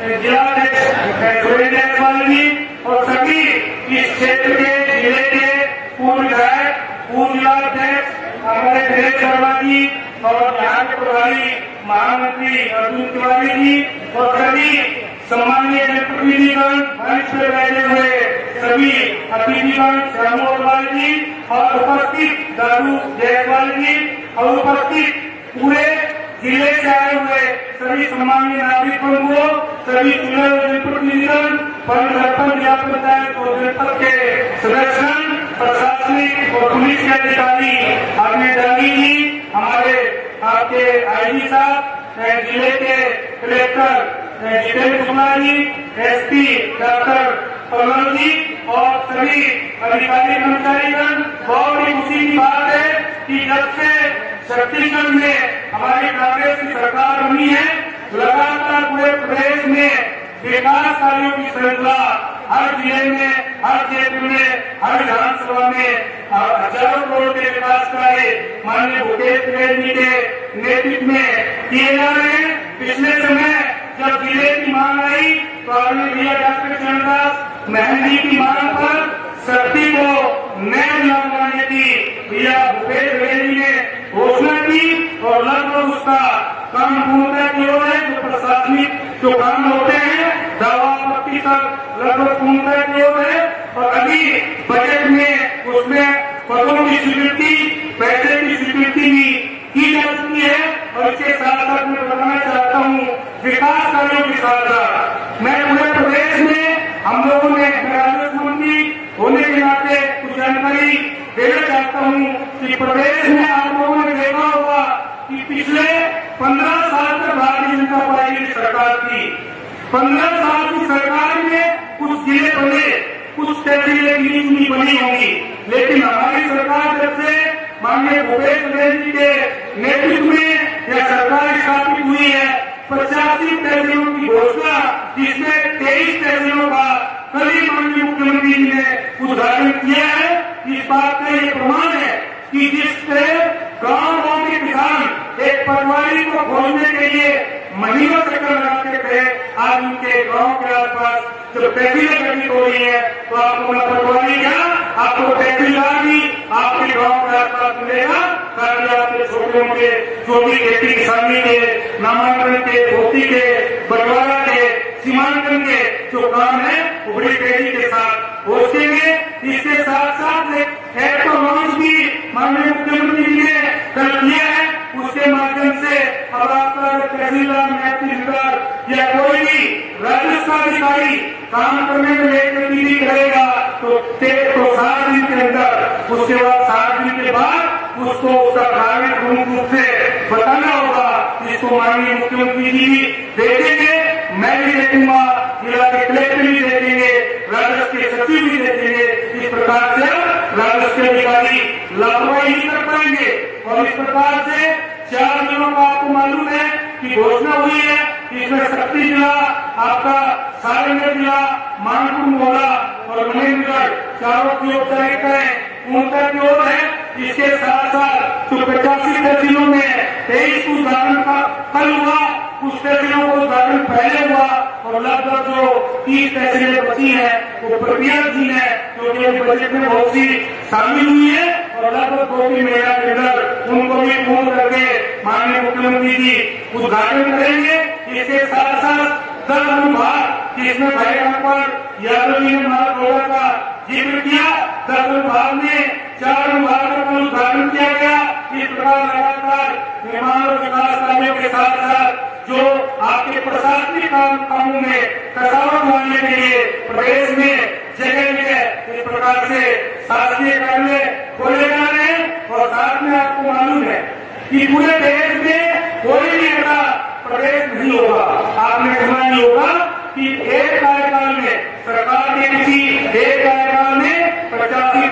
जिलाध्यक्ष सुरेंद्र जायसवाल जी और सभी इस क्षेत्र के जिले के पूर्व विधायक, पूर्व जिलाध्यक्ष हमारे दिनेश शर्मा जी और यहाँ के प्रभारी महामंत्री अर्जुन तिवारी जी और सभी सम्मानीय जनप्रतिनिधिगण, मंच पर बैठे हुए सभी अतिथिगण, श्यामू अग्रवाल जी और उपस्थित दारू जायसवाल जी और उपस्थित पूरे जिले से आए हुए सभी सम्मानीय नागरिकों को, सभी चुने हुए जनप्रतिनिधिगण, सरपंच, जिला पंचायत और जनपद के सदस्य, प्रशासनिक और पुलिस के अधिकारी, आपने डाली जी, हमारे आपके आई जी साहब, जिले के collector Jitendra Kumar ji, SP doctor Pallav ji और सभी अधिकारी कर्मचारीगण। बहुत ही खुशी की बात है कि जब से छत्तीसगढ़ में हमारी कांग्रेस की सरकार बनी है, लगातार पूरे प्रदेश में विकास कार्यों की श्रृंखला हर जिले में, हर क्षेत्र में, हर विधानसभा में हजारों करोड़ के विकास कार्य माननीय भूपेश बघेल जी के नेतृत्व में किए जा रहे हैं। पिछले समय जब जिले की मांग आई तो आपने भैया डॉक्टर चरणदास महंती की मांग पर शक्ति को नए लगाने की भैया भूपेश बघेल जी ने घोषणा की और लगभग उसका काम पूर्णता की ओर है। जो प्रशासनिक जो काम होते हैं दावा प्रतिशत लगभग पूर्णता की ओर है और अभी बजट में उसमें पदों की स्वीकृति, पैसे की स्वीकृति भी की जा चुकी है। और इसके साथ साथ मैं बताना चाहता हूँ विकास कार्यों के साथ साथ मैं पूरे प्रदेश में हम लोगों ने राजस्व मंत्री होने के नाते कुछ जानकारी देना चाहता हूँ कि प्रदेश में आप लोगों ने देखा होगा कि पिछले पंद्रह साल तक भारतीय जनता पार्टी की सरकार थी। पंद्रह साल की सरकार में कुछ जिले बने, कुछ तहसीलें गिनी चुनी बनी होंगी, लेकिन हमारी सरकार जब से माननीय भूपेश बघेल जी के नेतृत्व में यह सरकार स्थापित हुई है, पचासी तहसीलों की घोषणा, जिसमें तेईस तहसीलों का कल ही माननीय मुख्यमंत्री जी ने उद्घाटन किया है। इस बात का ये प्रमाण है कि जिस तरह गांव गांव के किसान एक पटवारी को खोलने के लिए महीनों चक्कर लगाते थे, आज उनके गांव के आसपास जब तहसीलें गठित हो रही है तो आपको न पटवारी क्या, आपको तहसीलदार भी आपके गांव के आसपास मिलेगा। ताकि आपके छोटे मोटे जो भी खेती किसानी के, नामांकन के, भर्ती के, बंटवारा के, सीमांकन के जो काम है वो बड़ी तेजी के साथ हो सकेंगे। इसके साथ साथ एक तो लॉन्च भी माननीय मुख्यमंत्री जी ने कल किया है, उसके माध्यम से अब आपका तहसीलदार, तहसीलदार या कोई भी राजस्व अधिकारी काम करने में लेट गतिविधि करेगा तो तो सात दिन के अंदर, उसके बाद सात दिन के बाद उसको उसका कारण पूर्ण रूप से बताना होगा। इसको माननीय मुख्यमंत्री जी भी देखेंगे, मैं भी देखूंगा, जिला के कलेक्टर भी देखेंगे, राजस्व के सचिव भी देखेंगे। इस प्रकार से राजस्व के अधिकारी लापरवाही नहीं कर पाएंगे और इस प्रकार से चार जिलों का आपको मालूम है कि घोषणा हुई है। इसमें शक्ति जिला, आपका सारंगढ़ जिला, मानपुर मोहला और मनेन्द्रगढ़ चारों की औपचारिकताएं पूर्णता की ओर है। इसके साथ साथ जो पचासी तहसीलों में तेईस उद्घाटन का कल हुआ, कुछ तहसीलों को उद्घाटन पहले हुआ और लगभग जो तीस तहसीलें बची है वो प्रक्रियाधीन है, क्योंकि बजट में बहुत सी शामिल हुई है और लगभग दो तीन महीना के अंदर उनको भी पूर्ण करके माननीय मुख्यमंत्री जी उद्घाटन करेंगे। इसके साथ साथ दस अनुभाग, जिसमें भाई रामपाल यादव जी ने महागौड़ा का जिक्र किया, दस अनुभाग में चार अनुभागों का उद्घाटन किया गया। इस प्रकार लगातार निर्माण और विकास कार्यों के साथ साथ जो आपके प्रशासनिक काम कामों में कसावट लाने के लिए प्रदेश में जगह जगह इस प्रकार से शासकीय कार्यालय खोले जा रहे हैं। और साथ में आपको मालूम है कि पूरे देश में कोई भी ऐसा प्रदेश नहीं होगा, आपने सुना नहीं होगा कि एक कार्यकाल में सरकार के किसी एक कार्यकाल में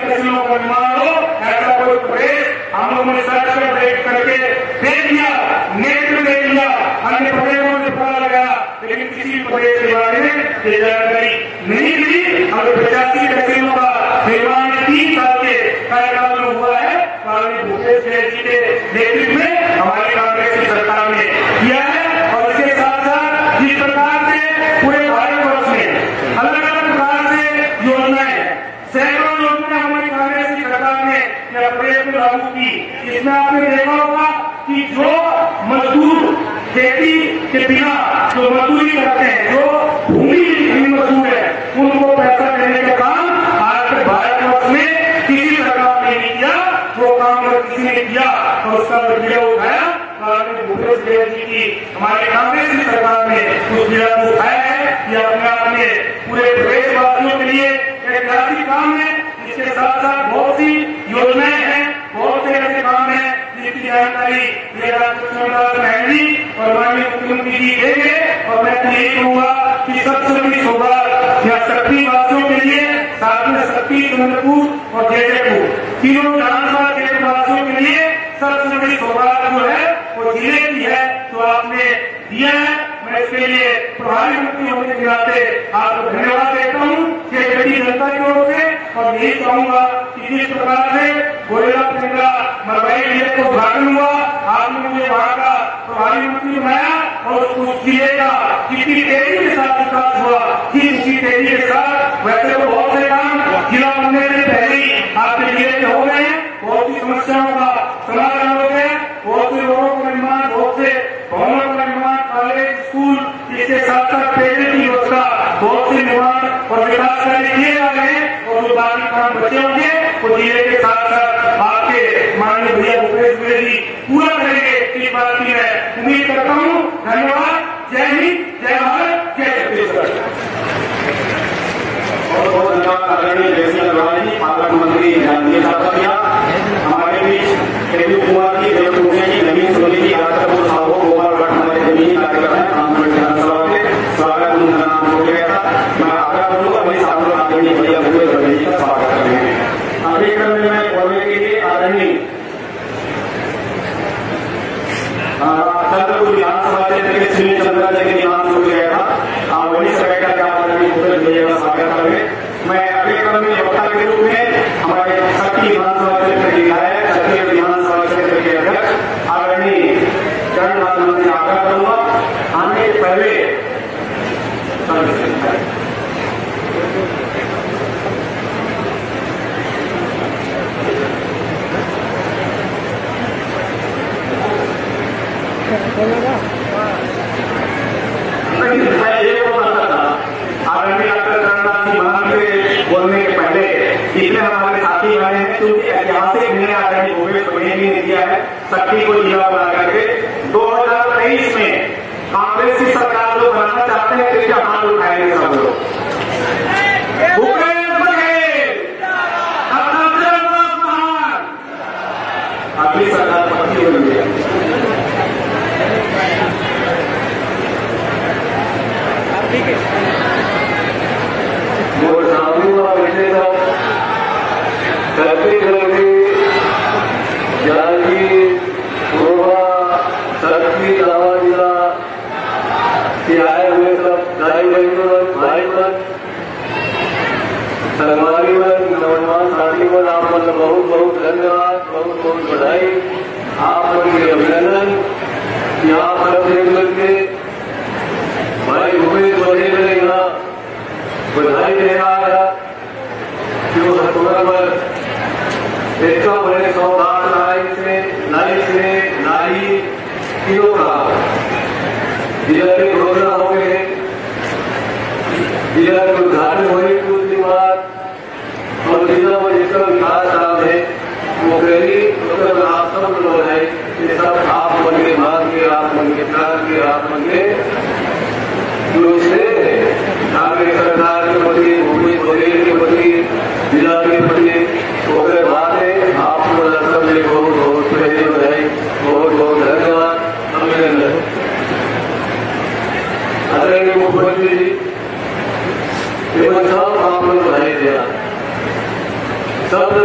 कैसीनो का निर्माण हो, ऐसा कोई प्रदेश हम लोगों ने सर्च कर देख करके देख लिया, नेट में देख लिया, अन्य प्रदेशों से पता लगा, लेकिन किसी प्रदेश के बारे में ये जानकारी नहीं मिली। हम पचासी कैसीनो का निर्माण तीन साल के कार्यकाल में हुआ है, माननीय भूपेश बघेल जी के नेतृत्व में हमारी कांग्रेस की सरकार ने किया है। और इसके साथ साथ जिस प्रकार से पूरे भारतवर्ष में अलग अलग प्रकार से योजनाएं, सैकड़ों योजनाएं हमारी कांग्रेस की सरकार ने यह प्रयत्न लागू की। इसमें आपने देखा होगा कि जो मजदूर खेती के बिना जो मजदूरी करते हैं, जो भूमि मजदूर है, उनको पैसा देने का काम आज तक भारतवर्ष में किसी सरकार ने नहीं किया। वो काम अगर किसी ने किया तो उसका वीडियो उठाया माननीय भूपेश बघेल जी की हमारे कांग्रेस की सरकार ने उस वीडियो को उठाया है। यह अपने आप में पूरे प्रदेशवासियों के लिए ऐतिहासिक काम है। इसके साथ साथ बहुत सी योजनाएं हैं, बहुत से ऐसे काम हैं जिसकी जानकारी मेरा कृष्णदास महंगी और माननीय मुख्यमंत्री जी देंगे। और मैं यही कहूंगा कि सबसे बड़ी सौगात या शक्ति वासियों के लिए, साथ में शक्ति चंद्रपुर और जयजयपुर तीनों विधानसभा क्षेत्र वासियों के लिए सबसे बड़ी सौगात जो है वो जिले की है, जो आपने दिया है। मैं इसके लिए प्रभारी मंत्री होने के नाते आपको धन्यवाद देता हूँ कि जनता की ओर से। और यही कहूंगा कि जिस प्रकार से गोरेला पिंगला मलबई जिले को उद्घाटन हुआ, आपने मुझे वहां का प्रभारी मंत्री बनाया और उस जिले का कितनी तेजी के साथ विकास हुआ, कि उसी तेजी के साथ वैसे तो बहुत से काम जिला बनने से पहले ही आपके जिले में हो गए हैं। बहुत सी समस्याओं का समाधान हो गया, बहुत से रोडों का निर्माण, बहुत से भवनों का निर्माण, कॉलेज स्कूल, इसके साथ साथ पेयजल की व्यवस्था, बहुत से निर्माण और विकास कार्य किए जा रहे हैं। और जो बाकी काम बचे होंगे वो जिले के साथ साथ आपके माननीय भैया भूपेश बघेल जी पूरा करेंगे, इस बात की मैं उम्मीद करता हूँ। धन्यवाद। जय हिंद, जय भारत, जय छत्तीसगढ़।
बहुत बहुत धन्यवाद आदरणीय जयसिंह अग्रवाल जी, पार्वत मंत्री जानवीर साहब। हमारे बीच केंद्रीय कुमार जी, देवपुर जी, नवीन सोनी जी, राष्ट्रपुर साहब, गोपाल भट्ट हमारे जमीनी कार्यक्रम है विधानसभा के स्वागत उनका नाम हो गया था। मैं आग्रह करूंगा वही साहब आदरणीय भैया भूपेश बघेल जी का स्वागत करेंगे। अगले क्रम में मैं बोलने के लिए आदरणीय चंद्रपुर विधानसभा क्षेत्र के श्री चंद्रा जी के नाम हो गया था, वही समय का क्या आदरणीय भूपेश बघेल का स्वागत करेंगे। मैं अगले क्रम में वक्ता के रूप में हमारे शक्ति विधानसभा क्षेत्र के विधायक, शक्ति विधानसभा क्षेत्र के अध्यक्ष आदरणीय चरणदास मंत्री से आग्रह करूंगा आने के पहले मैं ये बताता था आदरणीय डॉक्टर चरणदास जी महान के बोलने के पहले इसमें हमारे साथी आए हैं, क्योंकि ऐतिहासिक निर्णय आदरणीय भूपेश बघेल जी ने दिया है शक्ति को जिला बना करके। दो हजार तेईस में कांग्रेस की सरकार जो बनाना चाहते हैं, इसके हाथ उठाएंगे सब लोग। भूपेश बघेल अगली सरकार पक्की हो गई है। वो सामूहिक बैठे था करते करते जागी गोवा शक्ति लावा जिला आए हुए सब भाई बहनों भाई बहन संगवारी बहन नौजवान साथी बहन, आप मतलब बहुत बहुत धन्यवाद, बहुत बहुत बधाई, आप के अभिनंदन। यहाँ पर देख करके भाई भूपेश बघेल ने यहाँ बधाई दे रहा है, जो हथुआ पर एक सौ बड़े सौगात लाई से लाई से लाई किलो का जिला के घोषणा हो गए, जिला के उद्घाटन होने के कुछ दिन बाद और जिला में जिसका विकास काम है वो कहीं मतलब आप सब लोग है, ये सब आप मन के मांग के, आप मन के प्यार के, आप मन के कांग्रेस सरकार के प्रति, भूपेश बघेल के प्रति, जिला के प्रति होकर बात है। आपको सब ने बहुत बहुत पहले बधाई, बहुत बहुत धन्यवाद, अभिनंदन। आदरणीय मुख्यमंत्री जी एवं सब आप लोग बधाई दिया, सब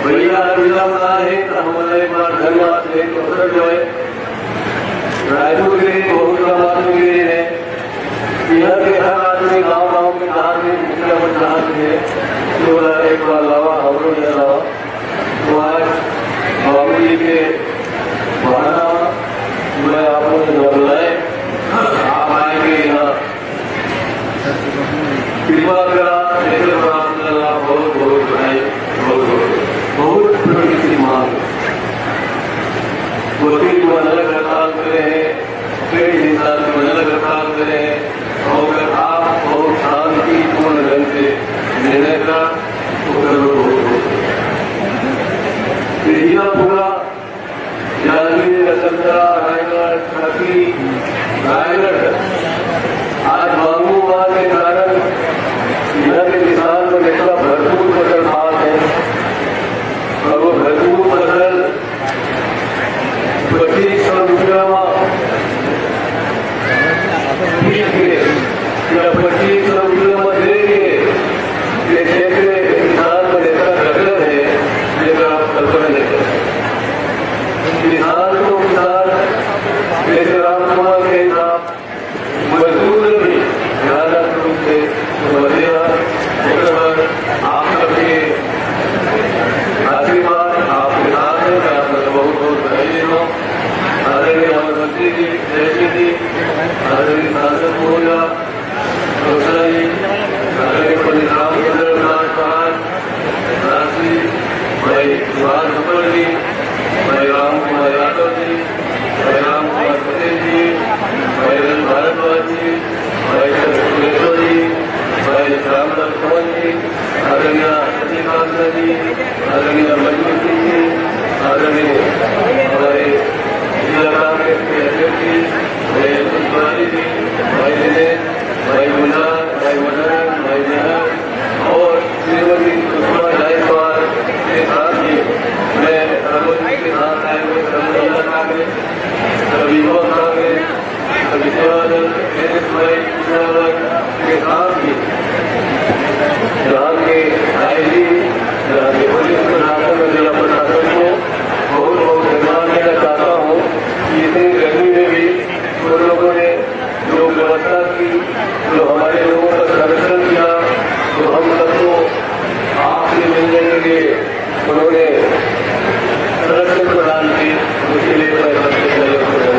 भैया विलंब ना है तो हमारे एक बार धन्यवाद दें तो सर जो है रायपुर के बहुत समाज के है यहाँ के हर आदमी गाँव गाँव में धार्मिक मुखिया बन है तो एक बार लावा हमरो ने लावा तो आज बाबू जी के बहाना मैं आपको बुलाए आप आएंगे यहाँ कृपा करा बहुत बहुत बधाई बहुत बहुत प्रगति मांग वकील को अलग हड़ताल करे हैं ट्रेड हिसाब को अलग हड़ताल करे हैं और अगर आप बहुत शांतिपूर्ण ढंग से निर्णय का तो करो पूरा जालवी रतनपुरा रायगढ़ खकी रायगढ़ आज मांगूवा के कारण यहाँ के किसान को इतना भरपूर फसल खाद है और वो भरपूर फसल पच्चीस सौ रुपया या पच्चीस सौ रुपया में देंगे ये सैकड़े किसान को इतना गजब है जिसका आप कल्पना नहीं कर किसान को किसान जैसे राम कुमार के हिसाब मजदूर भी ज्यादा रूप से आप सबके आशीर्वाद आपके साथ है मैं आप लोग बहुत बहुत बधाई देता हूँ आदरणीय हमारे मंत्री जी जयश्री जी आदरणीय सांसद महोदया रोशना जी आदरणीय पंडित रामचंद्र नाथ महाराज राशि भाई सुभाष सुपर जी भाई राम कुमार यादव जी भाई राम कुमार पटेल जी भाई रन भारद्वाज जी भाई चंद्रेश्वर जी भाई रामलाल कंवर जी आदरणीय सचिकांत जी आदरणीय मनमीत सिंह जी आदरणीय हमारे जिला कांग्रेस के अध्यक्ष जी भाई अतुल तिवारी जी भाई दिनेश भाई मुन्ना भाई मदन भाई नेहर और श्रीमती सुषमा जायसवाल के साथ ही मैं रघुजी के साथ आए हुए जिला कांग्रेस सभी युवा कांग्रेस सभी सेवादल एन एस भाई के साथ ही यहाँ के आई जी यहाँ के पुलिस प्रशासन और जिला प्रशासन को बहुत बहुत धन्यवाद देना चाहता हूँ कि इतनी गर्मी में भी उन लोगों ने जो व्यवस्था की जो हमारे लोगों का संरक्षण किया तो हम सबको आपसे मिलने के लिए उन्होंने संरक्षण प्रदान की उसके लिए मैं सबसे पहले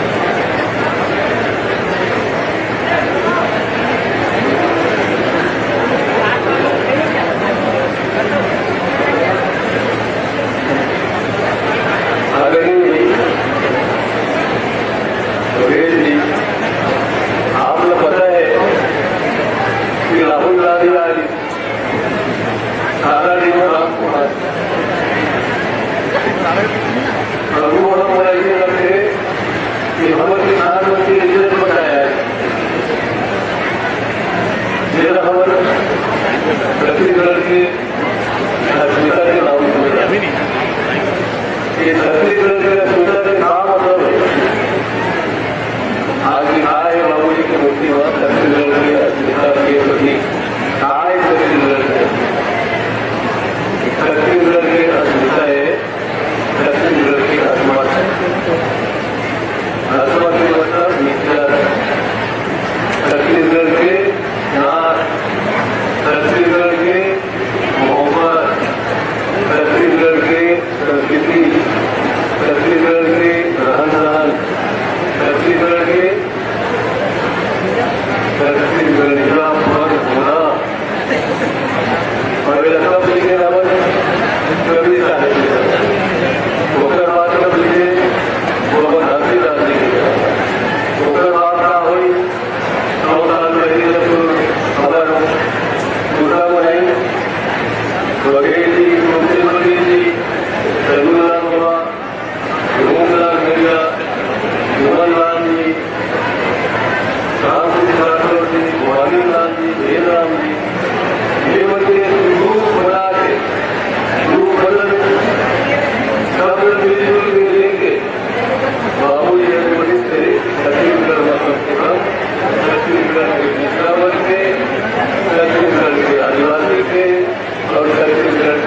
आपको पता है कि राहुल गांधी आज सारा दिन राम कुमार प्रभु हमारा ये लगते कि हमारे प्रधानमंत्री इज्जत बताया है मेरा हमारे छत्तीसगढ़ के अस्मिता के नाम ये छत्तीसगढ़ के अस्मिता के नाम मतलब आज आए बाबू जी की मूर्ति हुआ छत्तीसगढ़ के अस्मिता के प्रति आए छत्तीसगढ़ के छत्तीसगढ़ के अस्मिता है छत्तीसगढ़ की अस्मत है अस्मत के मतलब मित्र छत्तीसगढ़ के यहाँ छत्तीसगढ़ के मोहब्बत छत्तीसगढ़ के संस्कृति छत्तीसगढ़ के रहन सहन छत्तीसगढ़ के छत्तीसगढ़ जिला पर होना और सब लिखे नामक कवि साहित्य ओकर बात कब लिखे वो अपन हंसी दास लिखे ओकर बात ना हुई नौ साल पहले जब हमारा दूसरा बनाई बघेल जी मुंशी बघेल जी रघुनाथ बाबा घूमलाल मिर्जा मोहन लाल जी राम राठौर जी भवानी लाल जी भेदराम जी ये बच्चे रूप बना के रूप बदल सब मिलजुल के लेंगे बाबू जी ने बड़ी से छत्तीसगढ़ मतलब छत्तीसगढ़ के मिश्रावर के छत्तीसगढ़ के आदिवासी के और छत्तीसगढ़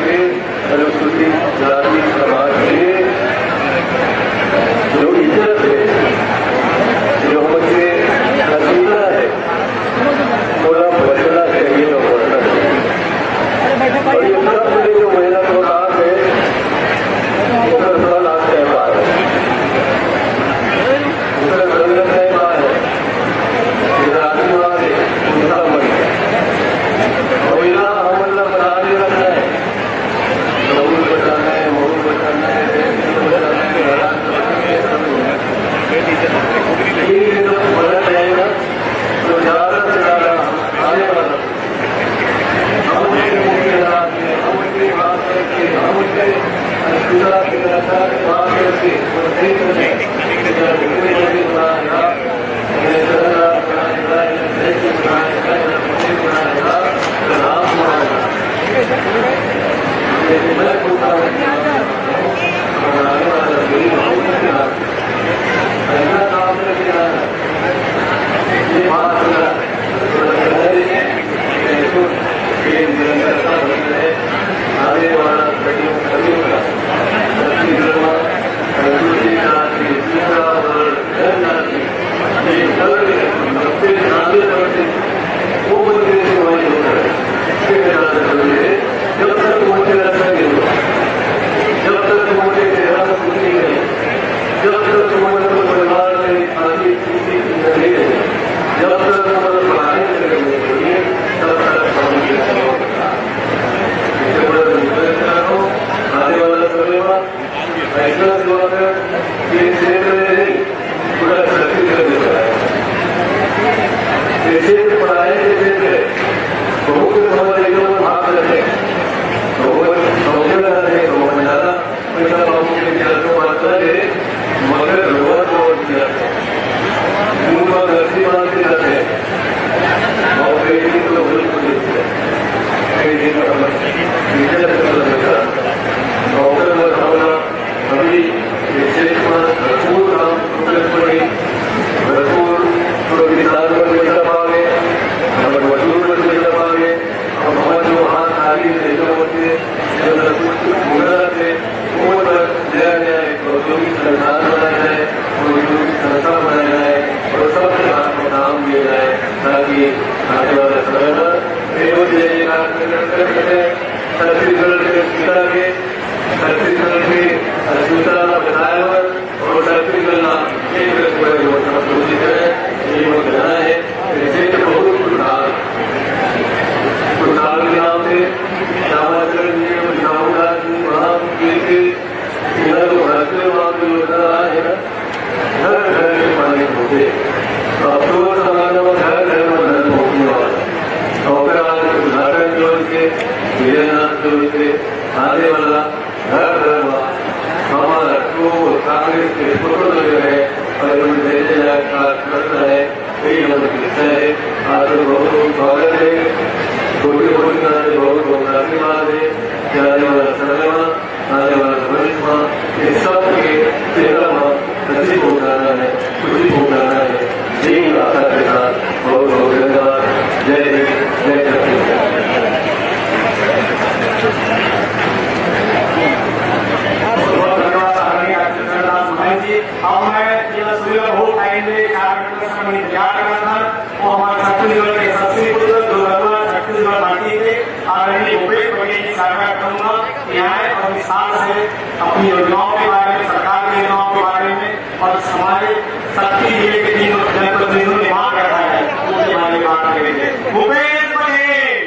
अपनी योजनाओं के बारे में, सरकार की योजनाओं के बारे में और हमारे शक्ति जिले के तीनों जनप्रतिनिधियों ने मांग रखा है उसके बारे में बात करेंगे। भूपेश बघेल,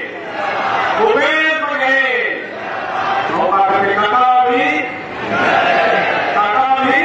भूपेश बघेल मौका करके काका भी काका भी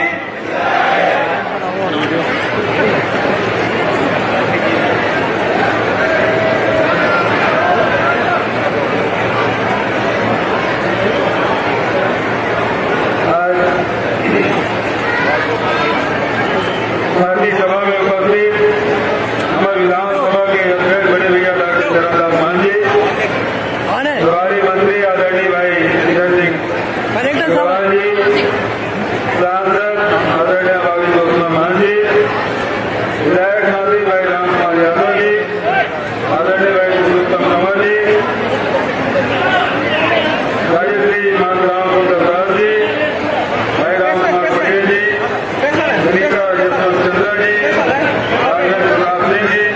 भारतीय सभा में उपस्थित हमारे विधानसभा के अध्यक्ष बड़े भैया डॉक्टर चरणदास मांझी, प्रभारी मंत्री आदरणीय भाई किशन सिंह चौहान जी, सांसद आदरणीय भावी गोस्वामी मांझी, विधायक मंत्री भाई राम कुमार यादव जी, आदरणीय भाई पुरुषोत्तम कंवर जी, राजश्री माधुराम प्रसाद जी, भाई राम कुमार पटेल जी, सुनीता चंद्रा जी, प्रताप सिंह जी,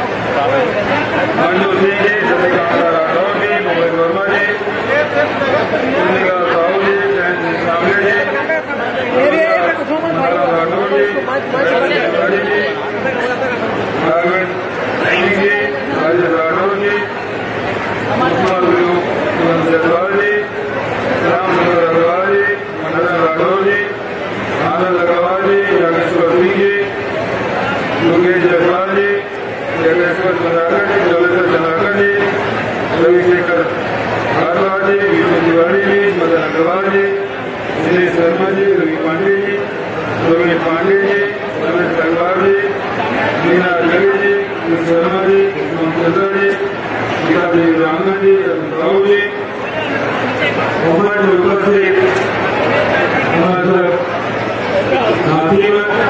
मंजू सिंह जी, शशिकांता राठौर जी, मोहित वर्मा जी, सुनीता साहू जी, जयंत सिंह सामने जी, राठौर जी, तिवारी जी, राघवेंद्र सिंह जी, राजेश राठौर जी, जयसवाल जी, रामचंद्र अग्रवाल जी, मनोज राठौर जी, आनंद अग्रवाल जी, योगेश्वर सिंह जी, योगेश जयसवाल जी, योगेश्वर चंद्राकर जी, जोगेश्वर चंद्राकर जी, रविशेखर भारद्वाज जी, विष्णु तिवारी जी, मदन अग्रवाल जी, दिनेश शर्मा जी, रवि पांडे जी, रोहिणी पांडे जी, रमेश अग्रवाल जी, मीना जगे जी, शर्मा जी, चंद्रा जी, गीता देवी रामन जी, साहू जी, मंच उपस्थित साथी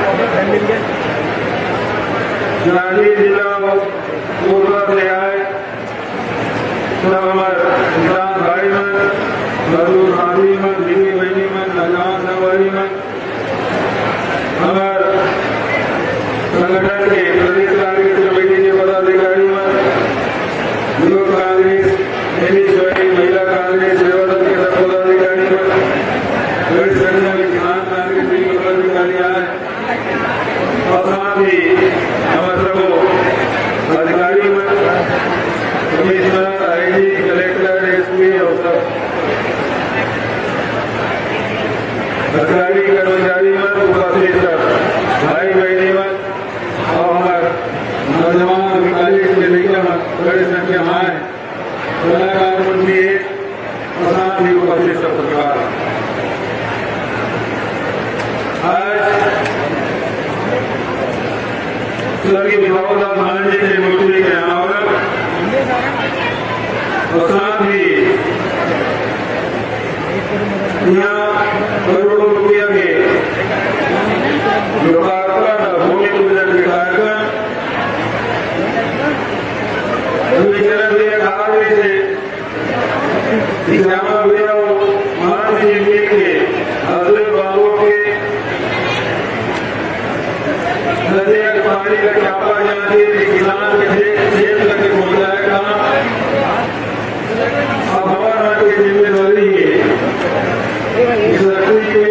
जारी जिला पूर्व से आए सब हमारे किसान भाई मन मजदूर साथी मन दीदी बहनी मन नौजवान सवारी मन हमारे संगठन के प्रदेश कांग्रेस कमेटी के पदाधिकारी मन युवक कांग्रेस महिला कांग्रेस सेवा दल के सब पदाधिकारी मन गैर संगठन किसान कांग्रेस के पदाधिकारी आए और साथ ही हमारे सब अधिकारी मन कमिश्नर आईजी कलेक्टर एसपी और सब सरकारी कर्मचारी मन उपस्थित भाई बहनी मन और हमारे नौजवान अधिकारी के लेकर बड़ी संख्या में आए कलाकार मंत्री और साथ ही उपस्थित सब परिवार आज स्वर्गीय विभावदास महाराज जी की मूर्ति के अनावरण और साथ ही यहाँ करोड़ों रुपया के लोकार्पण भूमि पूजन के कार्यक्रम से श्यामा भैया महाराज जी के हजरत बाबू के नदिया के पानी का चापा जाती किसान के क्षेत्र तक पहुंचाएगा। अब हमारा की जिम्मेदारी है इस धरती के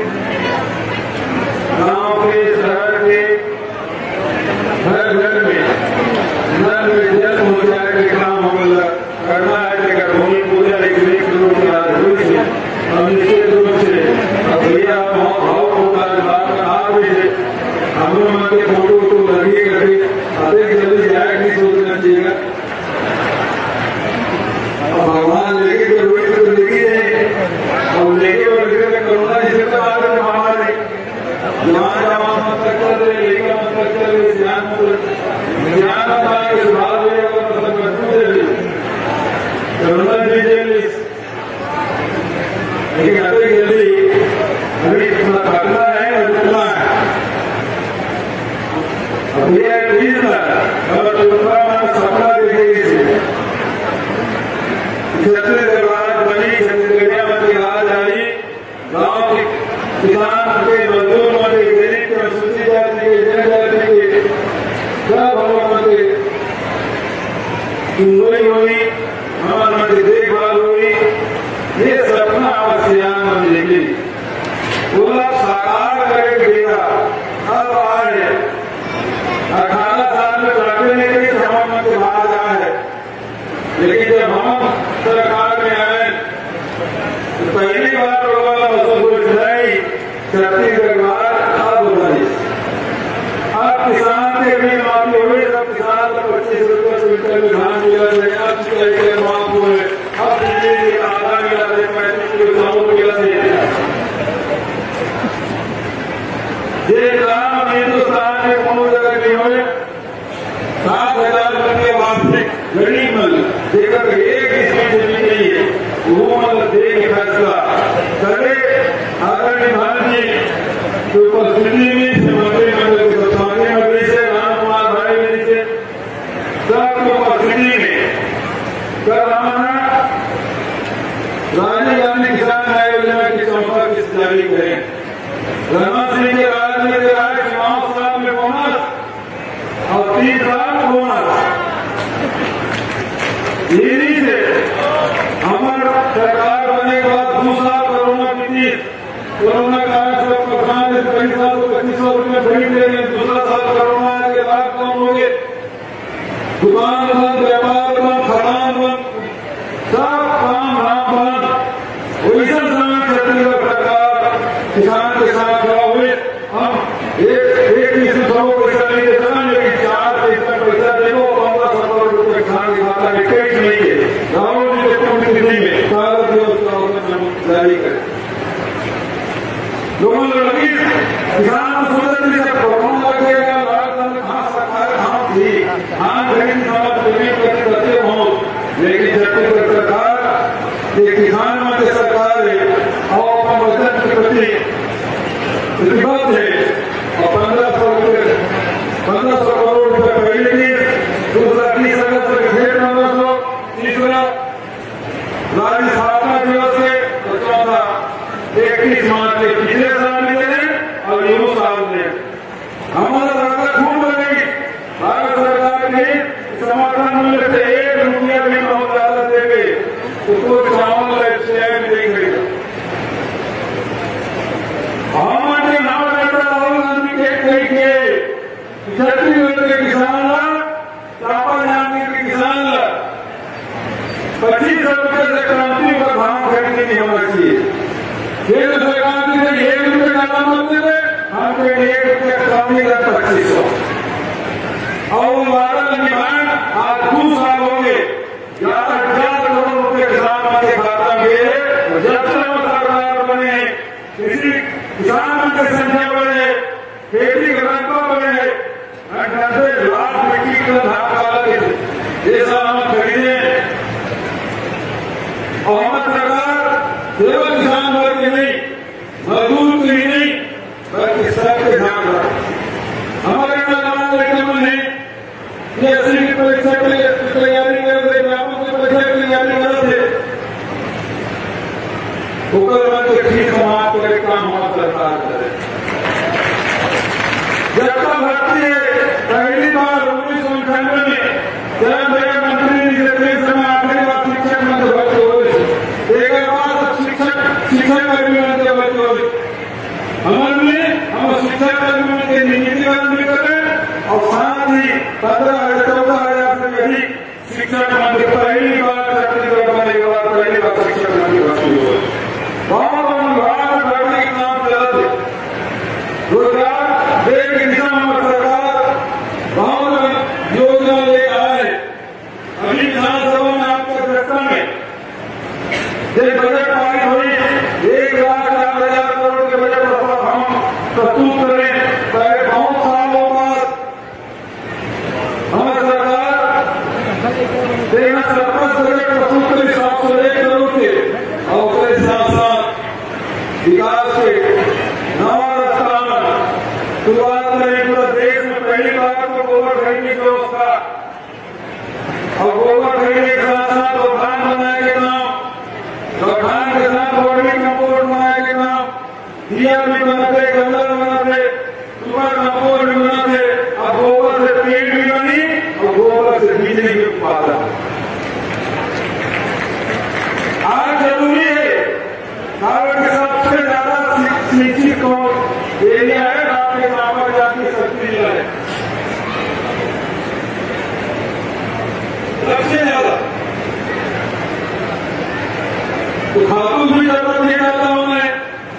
गांव के शहर के हर घर में नल में जल पहुंचाने के काम हम करना है। लेकर भूमि पूजन एक एक रूप से रूप से और निश्चित रूप से भैया भाव को कहा भी है हम लोग के फोटो तो लगे लगे अधिक जल्दी जाए नहीं सोचना चाहिए। भगवान लेके जरूरी तो लेके है और लेके और लेके करुणा जिसे तो आगे महामारी जहाँ जहाँ मत करते लेके मत करते ज्ञान ज्ञान हमारे सुधार है और मतलब मजबूत है करुणा दीजिए लेकिन अभी जल्दी अभी इतना करना है और रुकना है। अभी एक चीज अगर रुकना सपना देखेगी छत्तीसगढ़ बनी छत्तीसगढ़िया मत आज आई गांव के किसान के मजदूर मत गरीब के अनुसूचित जाति के जनजाति के सब हमारे सुनवाई हुई हमारे मत देखभाल हुई ये सपना अवश्यान मिलेगी पूरा साकार करके देगा। अब आए अठारह साल में लड़ने के लिए हमारे मत बाहर आए लेकिन जब हम सरकार में आए तो पहली बार नहीं छत्तीसगढ़ अब बनाई अब किसान के भी माफी हुई सब किसान को पच्चीस रुपये क्विंटल में धान मिला अब माफ हुए अब बिजली आधा मिला थे पैंतीस किलो चावल मिला थे। ये काम हिंदुस्तान में कौन जगह नहीं हुए सात हजार रुपये वार्षिक गरीब मल देकर एक इसमें जमीन नहीं है वो मतलब दे के फैसला करे आदरणीय भारत जी की उपस्थिति में मंत्रिमंडल के सदस्य मंत्री से राम कुमार भाई मेरी से सब उपस्थिति में कल हमारा राजीव गांधी किसान न्याय योजना की संपर्क जारी करें रमा सिंह के राज में चुनाव साल में बोनस और तीन लाख बोनस यही से हमारा सरकार बनने के बाद दूसरा कोरोना बीती कोरोना काल से प्रधान पैसा तो पच्चीस सौ रुपये खरीद लेंगे दूसरा साल कोरोना के लॉकडाउन हो गए दुकान बंद व्यापार बंद खदान बंद सब काम राम बंद वैसे समय छत्तीसगढ़ सरकार किसान के साथ खड़ा हुए हम एक एक किसी सौ पैसा नहीं देता लेकिन चार पैसा पैसा देखो पंद्रह सौ करोड़ रुपये किसान के खाता में कई नहीं है राहुल जी को पूरी में कागज व्यवस्था जारी करें लोगों को लगी किसान सोचते थे प्रभाव लगेगा राजधानी कहाँ सरकार कहाँ थी हाँ गरीब समाज जमीन करते हों लेकिन छत्तीसगढ़ सरकार ये किसान मत सरकार है प्रतिबद्ध है और पंद्रह सौ रुपये पंद्रह सौ करोड़ रुपये पहले की, दूसरा तीस अगस्त के फिर पंद्रह सौ, तीसरा राज्य स्थापना दिवस है और चौथा इकतीस मार्च के पिछले साल में और यूं साल में हमारा सरकार खूब लगेगी। भारत सरकार के समर्थन मूल्य से एक रुपया भी बहुत ज्यादा देंगे, उसको चावल शेयर देंगे। हमारे नाम राहुल गांधी के कई के छत्तीसगढ़ के किसान चापा जाने के किसान पच्चीस सौ रुपये से क्रांति का धान खरीदने नहीं होना चाहिए। केंद्र सरकार ने एक रुपये ज्यादा मत दे रहे, हमको एक रुपये क्रांति का पच्चीस सौ और हमारा डिमांड आज दो साल हो गए, ग्यारह हजार करोड़ रुपये किसान के खाता में। जब से हम सरकार बने किसी किसान की संख्या बढ़े, खेती का रकबा बढ़े, नब्बे लाख मीट्रिक टन धान का ये सब हम खरीदे और हमारी सरकार केवल किसान वर्ग की नहीं, मजदूर की नहीं, बल्कि सबके ध्यान रख। हमारे यहाँ लेकिन नहीं ये अस्सी की परीक्षा के लिए तैयारी कर रहे, ग्रामों की परीक्षा की तैयारी कर रहे थे, ऊपर ठीक समाज को एक काम हमारा सरकार करे। जब तक भर्ती पहली बार उन्नीस सौ अंठानवे में जब मेरे मंत्री जी देश में आखिरी बार शिक्षक मंत्री भर्ती हुए, एक बार शिक्षक शिक्षक कर्मियों के भर्ती हुई, हमारे हम शिक्षक कर्मियों के निजीकरण भी करें और साथ ही पंद्रह हजार चौदह हजार से अधिक शिक्षक मंत्री पहली बार छत्तीसगढ़ बनेगा, पहली बार शिक्षक मंत्री भर्ती हुए। बहुत अनुभाग भर्ती के नाम चला रोजगार देख किसान सरकार बहुत योजना ले आए। अभी विधानसभा में आपके चर्चा में एक बजट पारित हुई, एक लाख चार हजार करोड़ के बजट हम प्रस्तुत करें। पहले बहुत सालों बाद हमारी सरकार तेरह सरपंच बजट प्रस्तुत करी, सात सौ एक करोड़ के और उसके साथ साथ विकास के नवा शुरुआत करें। पूरा देश में पहली बार को गोबर खरीदने की व्यवस्था और गोबर खरीदने के साथ साथ गौठान बनाए गए नाम, गौठान के साथ वर्मी कंपोस्ट बनाए गए नाम, दिया भी बनाते, गंदल बनाते, सुपर कंपोस्ट भी बनाते, अब गोबर से पेड़ भी बनी और गोबर से बिजली भी उत्पादन। आज जरूरी है कारण के सबसे ज्यादा शिक्षित एरिया है आपके मामा जाति शक्ति जिला है, सबसे ज्यादा। तो खातून भी जरूरत नहीं डालता उन्हें।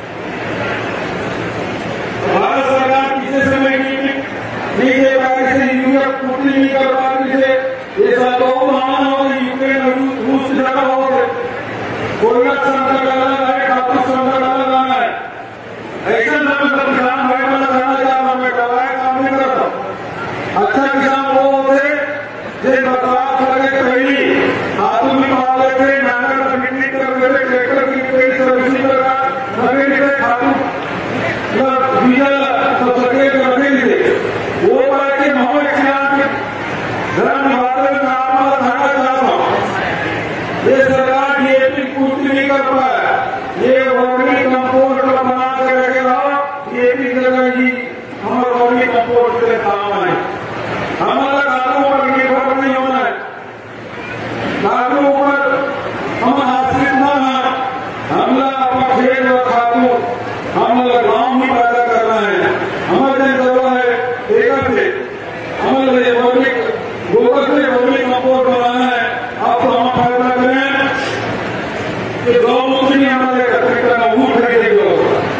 भारत सरकार पिछले समय नहीं दे पाई से यूरिया पूर्ति नहीं कर पाई से ये सब बहुत महान हो यूक्रेन रूस की जगह हो गए। कोयला संकट अलग है, खातून संकट अलग है। ऐसे समय किसान भाई वाला खाना क्या मैं दवाई काम नहीं करता। अच्छा किसान वो होते जिन बर्बाद लगे पहली खातू भी पा लेते, नागर का मिट्टी कर लेते, ट्रैक्टर की पेड़ सर्विसिंग लगा नगे खातू बीजा सब सके रखे थे वो पार्टी माहौल खिलाफ धर्म बादल नाम खाना चाहता। ये सरकार ये भी पूर्ति नहीं कर पाया, ये वर्मी कंपोस्ट बना के रखेगा, ये भी करेगी हमारे वर्मी कंपोस्ट के काम आए। हमारा कानून पर निर्भर नहीं होना है, कानून पर हम आश्रित न है। हमला अपना खेल और खातू हमारा गांव ही पैदा करना है। हमारे जरूरत है एक से हमारे वर्मी गोबर से वर्मी कंपोस्ट बनाना है। अब तो हम फैसला करें कि गौमूत्र हमारे ऊट खरीदेगा,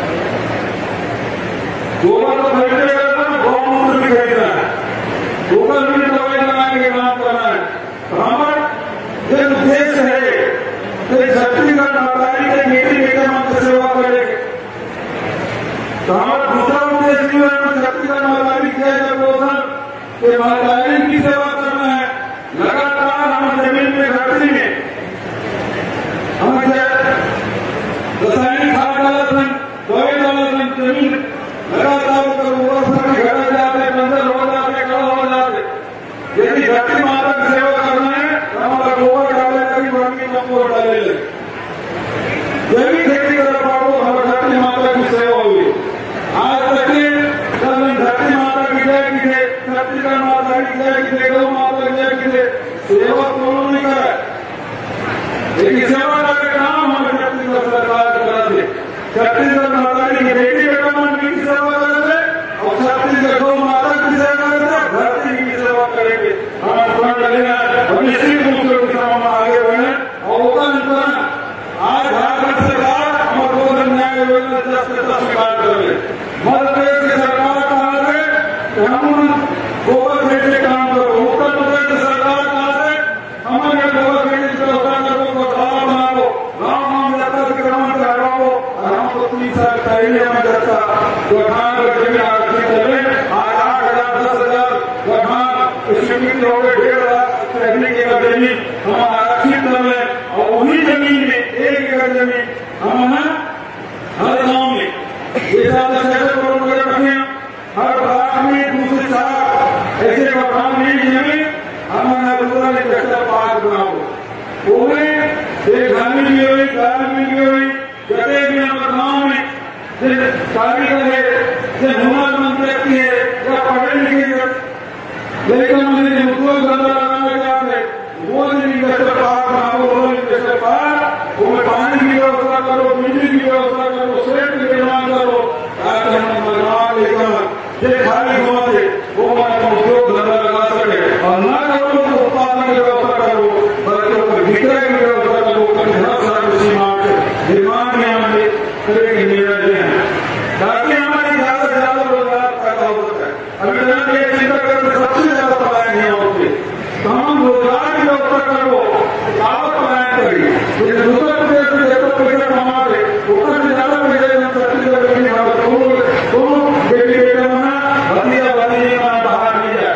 गोबर तो खरीदे करना, गौमूत्र भी खरीदना है, गोबर भी दवाई लगाने के काम करना है। तो हमारा जो उद्देश्य है कि छत्तीसगढ़ नागरिक के नीति निगम की सेवा करेंगे। तो हमारा दूसरा उद्देश्य भी है छत्तीसगढ़ नागरिक के नागरिक की सेवा करना है। लगातार हम जमीन में घाटी में हम रासायनिक खाद डालत हैं, दवाई डालत हैं, जमीन माता की सेवा हुई। आज तक धरती माता की जय की जय, छत्तीसगढ़ माता की जय की जय, गौ माता की जय की जय। सेवा कौन नहीं करे, लेकिन सेवा का काम हमें छत्तीसगढ़ सरकार करा दे। छत्तीसगढ़ माता की बेटी बेटा मन की सेवा करे और छत्तीसगढ़ गौ माता की सेवा करे, धरती की सेवा करेंगे। हमारे प्रण लगेगा और निश्चित रूप से उस काम में आगे बढ़े और होगा नहीं। आज झारखंड सरकार हमारे गोधन न्याय योजना दस के दस स्वीकार करे। मध्य प्रदेश की सरकार कहा है कि हम गोबर खेती के काम करो। उत्तर प्रदेश की सरकार कहा है हमारे गोबर खेती की व्यवस्था करो, तालाब बनाओ, गाँव गाँव में जाकर के ग्राम कराओ। और हम तो तीन साल पहले हमें जाता गठान का जमीन आरक्षित चले। आज आठ हजार दस हजार गठान स्वीकृत हो गए, डेढ़ लाख पहले की जमीन हम आरक्षित कर ले और वही जमीन में एक एकड़ जमीन हम हर गाँव में ये साल छह करोड़ रुपये रखे। हर ब्लॉक में दूसरे चार ऐसे गठान नहीं जमीन हमारा दूसरा इंडस्ट्रियल पार्क बनाओ। वो एक धामी भी हुई, धामी भी हुई, जगह भी हमारे गाँव में कारीगर है, जो हुनरमंद व्यक्ति है या पढ़े लिखे लेकिन मुझे उद्योग धंधा लगाने का है, वो इंडस्ट्रियल पार्क बनाओ। वो इंडस्ट्रियल पार्क वो पानी की व्यवस्था करो, बिजली की व्यवस्था करो, शेड का निर्माण करो, ताकि हम गाँव लेकर जो खाली हुआ थे वो हमारा उद्योग धंधा लगा सके। और न करो तो उत्पादन की व्यवस्था करो, बल्कि विक्रय की व्यवस्था करो। हर साल उसी निर्माण में हम करेंगे निर्णय ताकि हमारी ज्यादा से ज्यादा रोजगार पैदा हो सके। अभी तक ये चिंता करके सबसे ज्यादा पलायन नहीं होते, तो हम रोजगार की व्यवस्था करो, आप पलायन करिए। उत्तर प्रदेश में जितना पैसा कमाते उतना से ज्यादा पैसा छत्तीसगढ़ दोनों बेटी बेटे में भतीजा भतीजी में बाहर नहीं जाए।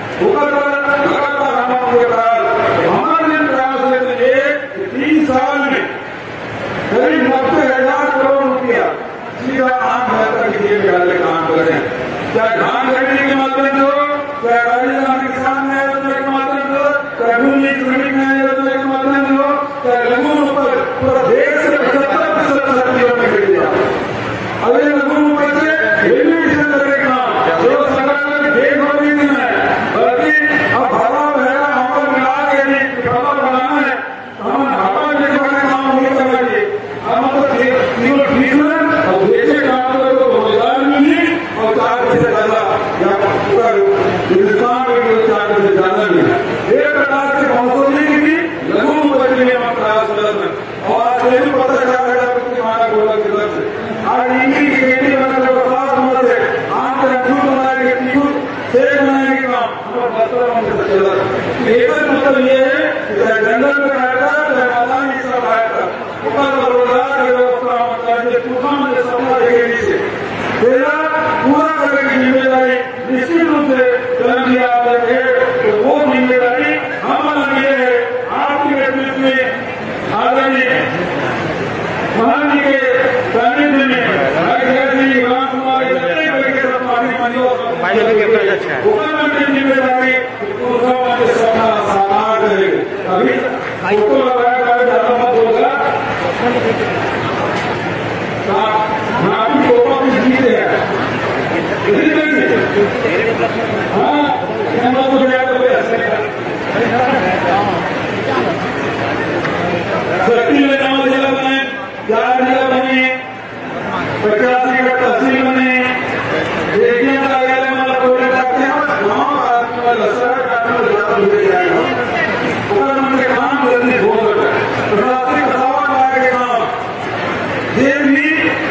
लगातार हमारे हमारे प्रयास है तीन साल में करीब नब्बे हजार करोड़ रुपया सीधा आम जनता के लिए निकालने का काम कर रहे हैं। चाहे धान खरीदने के माध्यम से हो, चाहे राजस्थान किसान न्याय योजना के माध्यम से हो, चाहे भूमि श्रमिक न्याय योजना के माध्यम से हो, चाहे लघु उपज पूरा देश से पचहत्तर प्रतिशत सब्जियों में गिर दिया। अब ये लघु उपज से एलिमिनेशन करने का काम जो सरकार ने देख और नहीं देना है, बल्कि अब भरा भरा हमारे मिला के यदि खबर बनाना है हम घाटा लिखवाने का काम नहीं करना चाहिए। हम तो केवल ट्रीटमेंट और बेचे काम करो तो रोजगार मिली और चार से ज्यादा या पूरा हिंदुस्तान में चार से ज्यादा मिले। एक प्रकार से मौसमी की भी लघु उपज के लिए हम प्रयास कर रहे हैं। और आज ये भी पता चला है कि हमारा गोलक की तरफ से आज इनकी की खेती बनाने का साथ मत है। आम तरह दूध बनाएंगे, दूध सेब बनाने के काम हमारे बस्तर में चला। एक मतलब ये है कि चाहे जंगल में रहता चाहे मैदान में सब रहता ऊपर रोजगार की व्यवस्था चाहिए। तूफान में सपना देखेगी से तेरा पूरा करने की जिम्मेदारी निश्चित रूप से कर्म दिया है। तो वो जिम्मेदारी हमारे लिए है। आपके नेतृत्व में आदरणीय महान जी के सानिध्य में जी राम कुमार मुख्यमंत्री जिम्मेदारी सपना साकार करेगी। अभी फोटो लगाया ज्यादा मत होगा नापी कोपा भी जीते हैं। हाँ तो शक्ति में नौ जिला बने, चार जिला बने, पचासी का तहसील बने, एटीएम कार्यालय में कोटे जाते हैं। गाँव लसरा काटने ज्यादा जुड़े जाएगा उनके काम जल्दी हो सकता है। प्रशासनिक हटावा लाए के काम जेल भी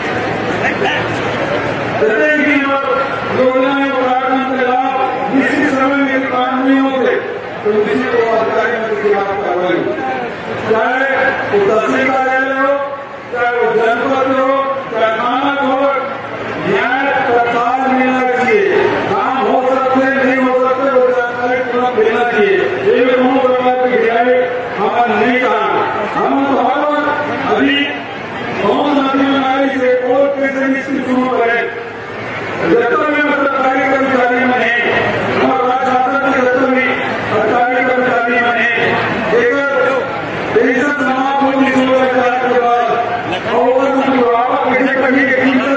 दरेगी और योजनाएं कार्यक्रम के लाभ निश्चित समय में काम नहीं होते तो किसी को अधिकारियों के खिलाफ कार्रवाई, चाहे वो तहसील कार्यालय हो, चाहे वो जनपद हो, चाहे थाना हो, न्याय तत्काल मिलना चाहिए। काम हो सकते नहीं हो सकते वो जानकारी तुरंत देना चाहिए। ये भी दोनों प्रकार की गिराई हमारा नहीं कहा। हम तो हर वक्त अभी बहुत नारी से कोर्ट के जरिए शुरू करें जब तक में सरकारी कर्मचारी में है और राज्य शासन के जब भी सरकारी कर्मचारी में है पेंशन समाप्त होने के बाद और कैसे कभी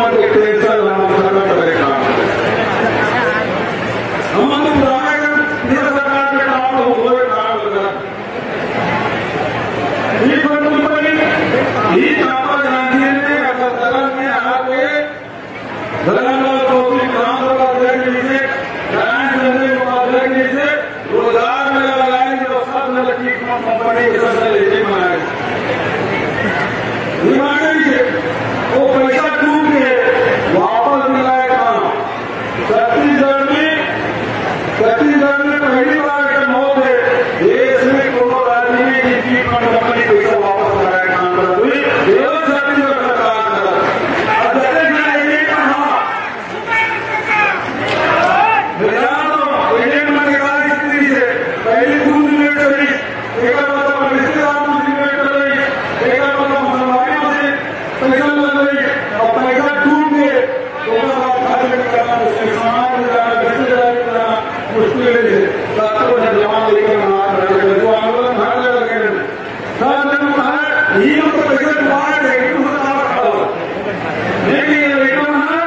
मन के टेंशन हम सरकार करे काम हम तो बुलाएगा ये सरकार के काम हो गए काम लगा ये कंपनी ये महात्मा गांधी ने अगर में आके धर्मलाल चौधरी ग्राम सभा अध्यक्ष से नारायण चंद्र उपाध्याय से रोजगार में लगाएंगे और सब लड़की कंपनी के साथ लेके बनाएंगे वो पैसा डूब के वापस मिलाए काम छत्तीसगढ़ में छत्तीसगढ़ में पहली बार का मौत है देश में कोनो राज्य में जिनकी कंपनी पैसा वापस कराए काम कर रही केवल छत्तीसगढ़ सरकार कर अब जैसे मैं कहा मेरा तो इंडियन मंगेदार स्थिति से पहली दूध में चली एक मतलब रिश्तेदार दूध में चली एक मतलब मुसलमानों से पैसा लग रही और पैसा डूब गए तो खाते करना मुश्किल समाज में जाना रिश्तेदारी करना मुश्किल है डॉक्टरों ने जवान लेकर मार रहे हैं जो आंदोलन भाग लगे हैं सब जन कहा ये तो पैसा डुबा है एक दूसरा खड़ा हो लेकिन ये लेकिन ना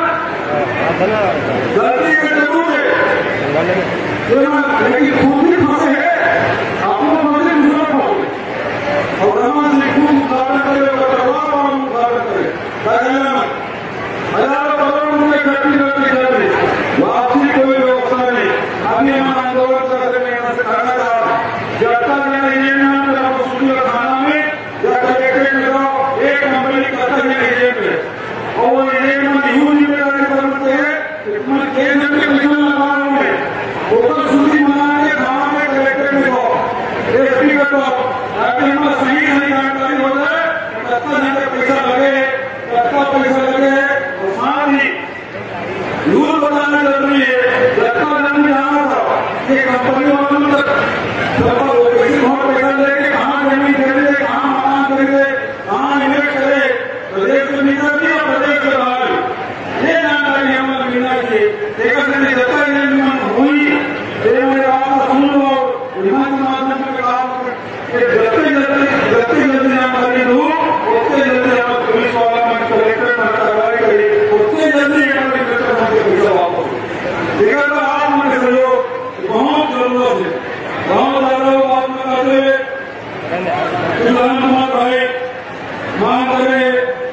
गलती का जरूर है लेकिन खुद ही फंसे है आपको फंसे दूसरा फंसे और हम से खूब उदाहरण करे और दबाव हम उदाहरण करे हजारों करोड़ रुपए खर्ची करती जाती वापसी कोई व्यवस्था नहीं अभी हम आंदोलन करते में यहाँ से खाना था जब तक ये नाम करो सूची खाना में जब तक एक एक कंपनी करते हैं एजेंट में और वो एजेंट में यूज जिम्मेदारी करते हैं इसमें केंद्र के पैसा लगाओ में वो तो सूची बना के खाना में कलेक्टर में दो एसपी को दो ताकि हमें सही सही जानकारी हो जाए कितना जगह पैसा लगे कितना पैसा लगे और साथ ही रूल बताना जरूरी है कितना जन में आना था कि कंपनी वालों तक पैसे बहुत पैसा लेके कहाँ जमीन खरीदे कहाँ मकान खरीदे कहाँ इन्वेस्ट करे प्रदेश में निकल दिया प्रदेश के बाहर ये जानकारी हमें मिलना चाहिए देखा जाए जता हुई मेरे बात सुन लो हिमाचल माध्यम में काम जल्दी जल्दी जल्दी जल्दी जानकारी दो उतने जल्दी आप पुलिस वाला में कलेक्टर में कार्रवाई करी उतने जल्दी कलेक्टर में पैसा वापस देखा तो आप हमें सहयोग बहुत जरूरत है बहुत ज्यादा बात में करते किसान कुमार भाई मांग करे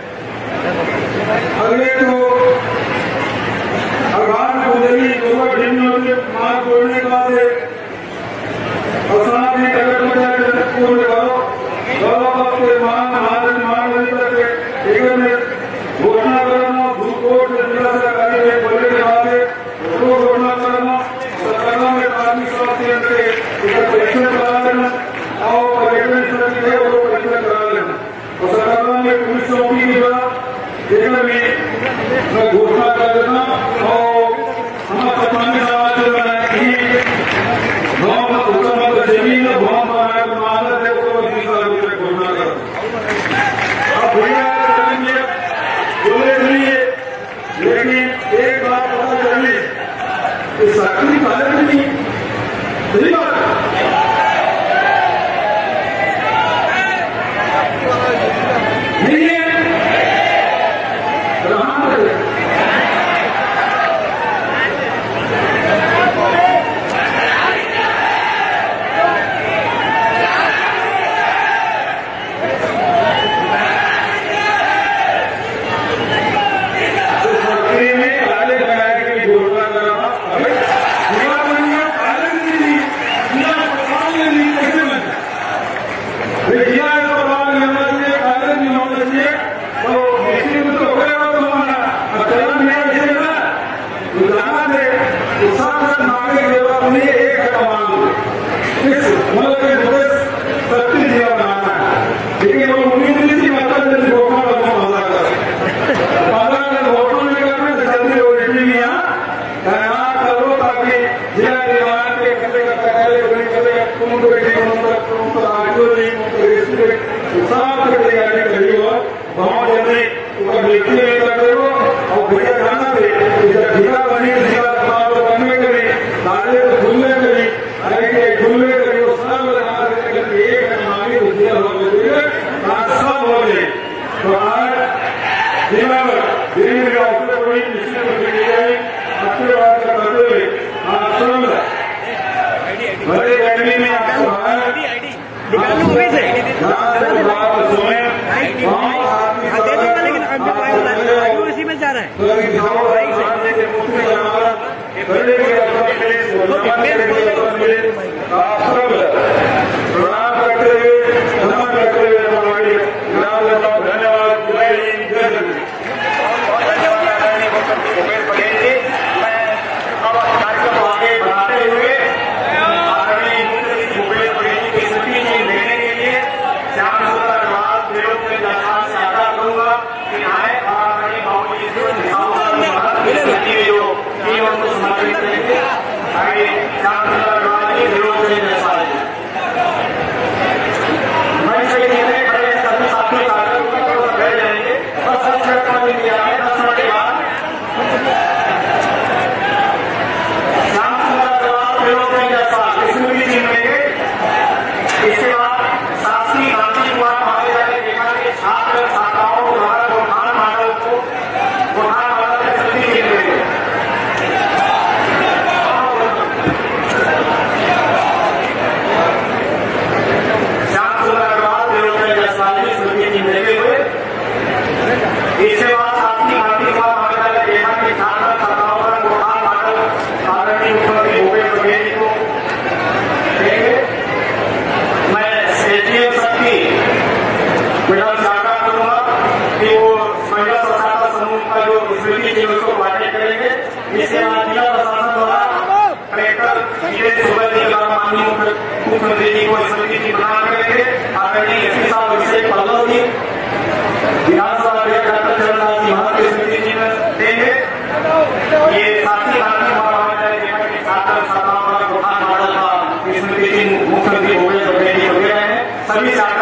अगले तो अगान गुजरी सुबह ढीमी होती मांग तोड़ने के बाद और साथ ही कलेक्टर में पूर्ण करो दौरा के मांग महाजन मांग एक घोषणा करना भूकोट जिला सरकारी में बोलने के बाद उसको घोषणा करना सरकार में कार्मिक स्वास्थ्य के परीक्षण करा देना और पर्यटन है वो परीक्षण करा लेना और सरकार में पुलिस चौकी की जगह में घोषणा कर देना और हमारे पत्नी समाज में जमीन बहुत बनाया मानस है उसको बीस लाख रुपये घोषणा कर अब भैया चलेंगे बोले नहीं लेकिन एक बात पता चली कि सरकारी कार्य नहीं सही बात नहीं है पहले गैलरी में आपको है
निकाल लो अभी से
जहाँ से बात सुने
दे दूंगा, लेकिन अब इसी में जा रहा है।
प्रणाम करते हुए नमन करते हुए हमारी धन्यवाद। जय हिंद, जय जगदीश।
उमेश पटेल जी, मैं अब कार्यक्रम को आगे बढ़ाते हुए आदरणीय मुख्यमंत्री भूपेश पटेल जी की स्मृति जी लेने के लिए श्याम सुंदर अग्रवाल विरोध के दरखास्त से आग्रह करूंगा कि आए और आदरणीय बाबू जी से स्मृति जो की उनको समर्पित करेंगे। आइए श्याम सुंदर अग्रवाल जी विरोध के दरखास्त मंच के जितने बड़े सभी साथी कार्यक्रम बैठ जाएंगे और सब छठा दिन दिया है दस मिनट के बाद श्याम सुंदर अग्रवाल विरोध के दरखास्त स्मृति जी मिलेंगे। इसके बाद शास्त्री गांधी कुमार महाविद्यालय के देखा कि छात्र छात्राओं द्वारा गोठान मॉडल को गोठान मॉडल की स्मृति जी मिलेंगे। श्याम सुंदर अग्रवाल विरोध के दरखास्त की स्मृति जी मिलेंगे हुए। इसके बाद शास्त्री गांधी कुमार महाविद्यालय के देखा कि छात्र छात्राओं द्वारा गोठान मॉडल आदरणीय मुख्यमंत्री भूपेश बघेल जी को देंगे। मैं एसडीएम शक्ति मैडम से आग्रह करूंगा कि वो महिला स्वच्छता समूह का जो स्मृति जी उसको बातें करेंगे। इसके बाद जिला प्रशासन द्वारा कलेक्टर नीरज सुबह जी द्वारा माननीय मुख्यमंत्री जी को स्मृति जी प्रदान करेंगे। आदरणीय एसपी साहब अभिषेक पल्लव जी विधानसभा अध्यक्ष डॉक्टर चरणदास जी वहां की स्मृति जी देंगे। ये साथी गांधी महाविद्यालय देखा कि छात्र छात्राओं का गोठान मॉडल का स्मृति जी मुख्यमंत्री भूपेश बघेल जी वगैरह हैं सभी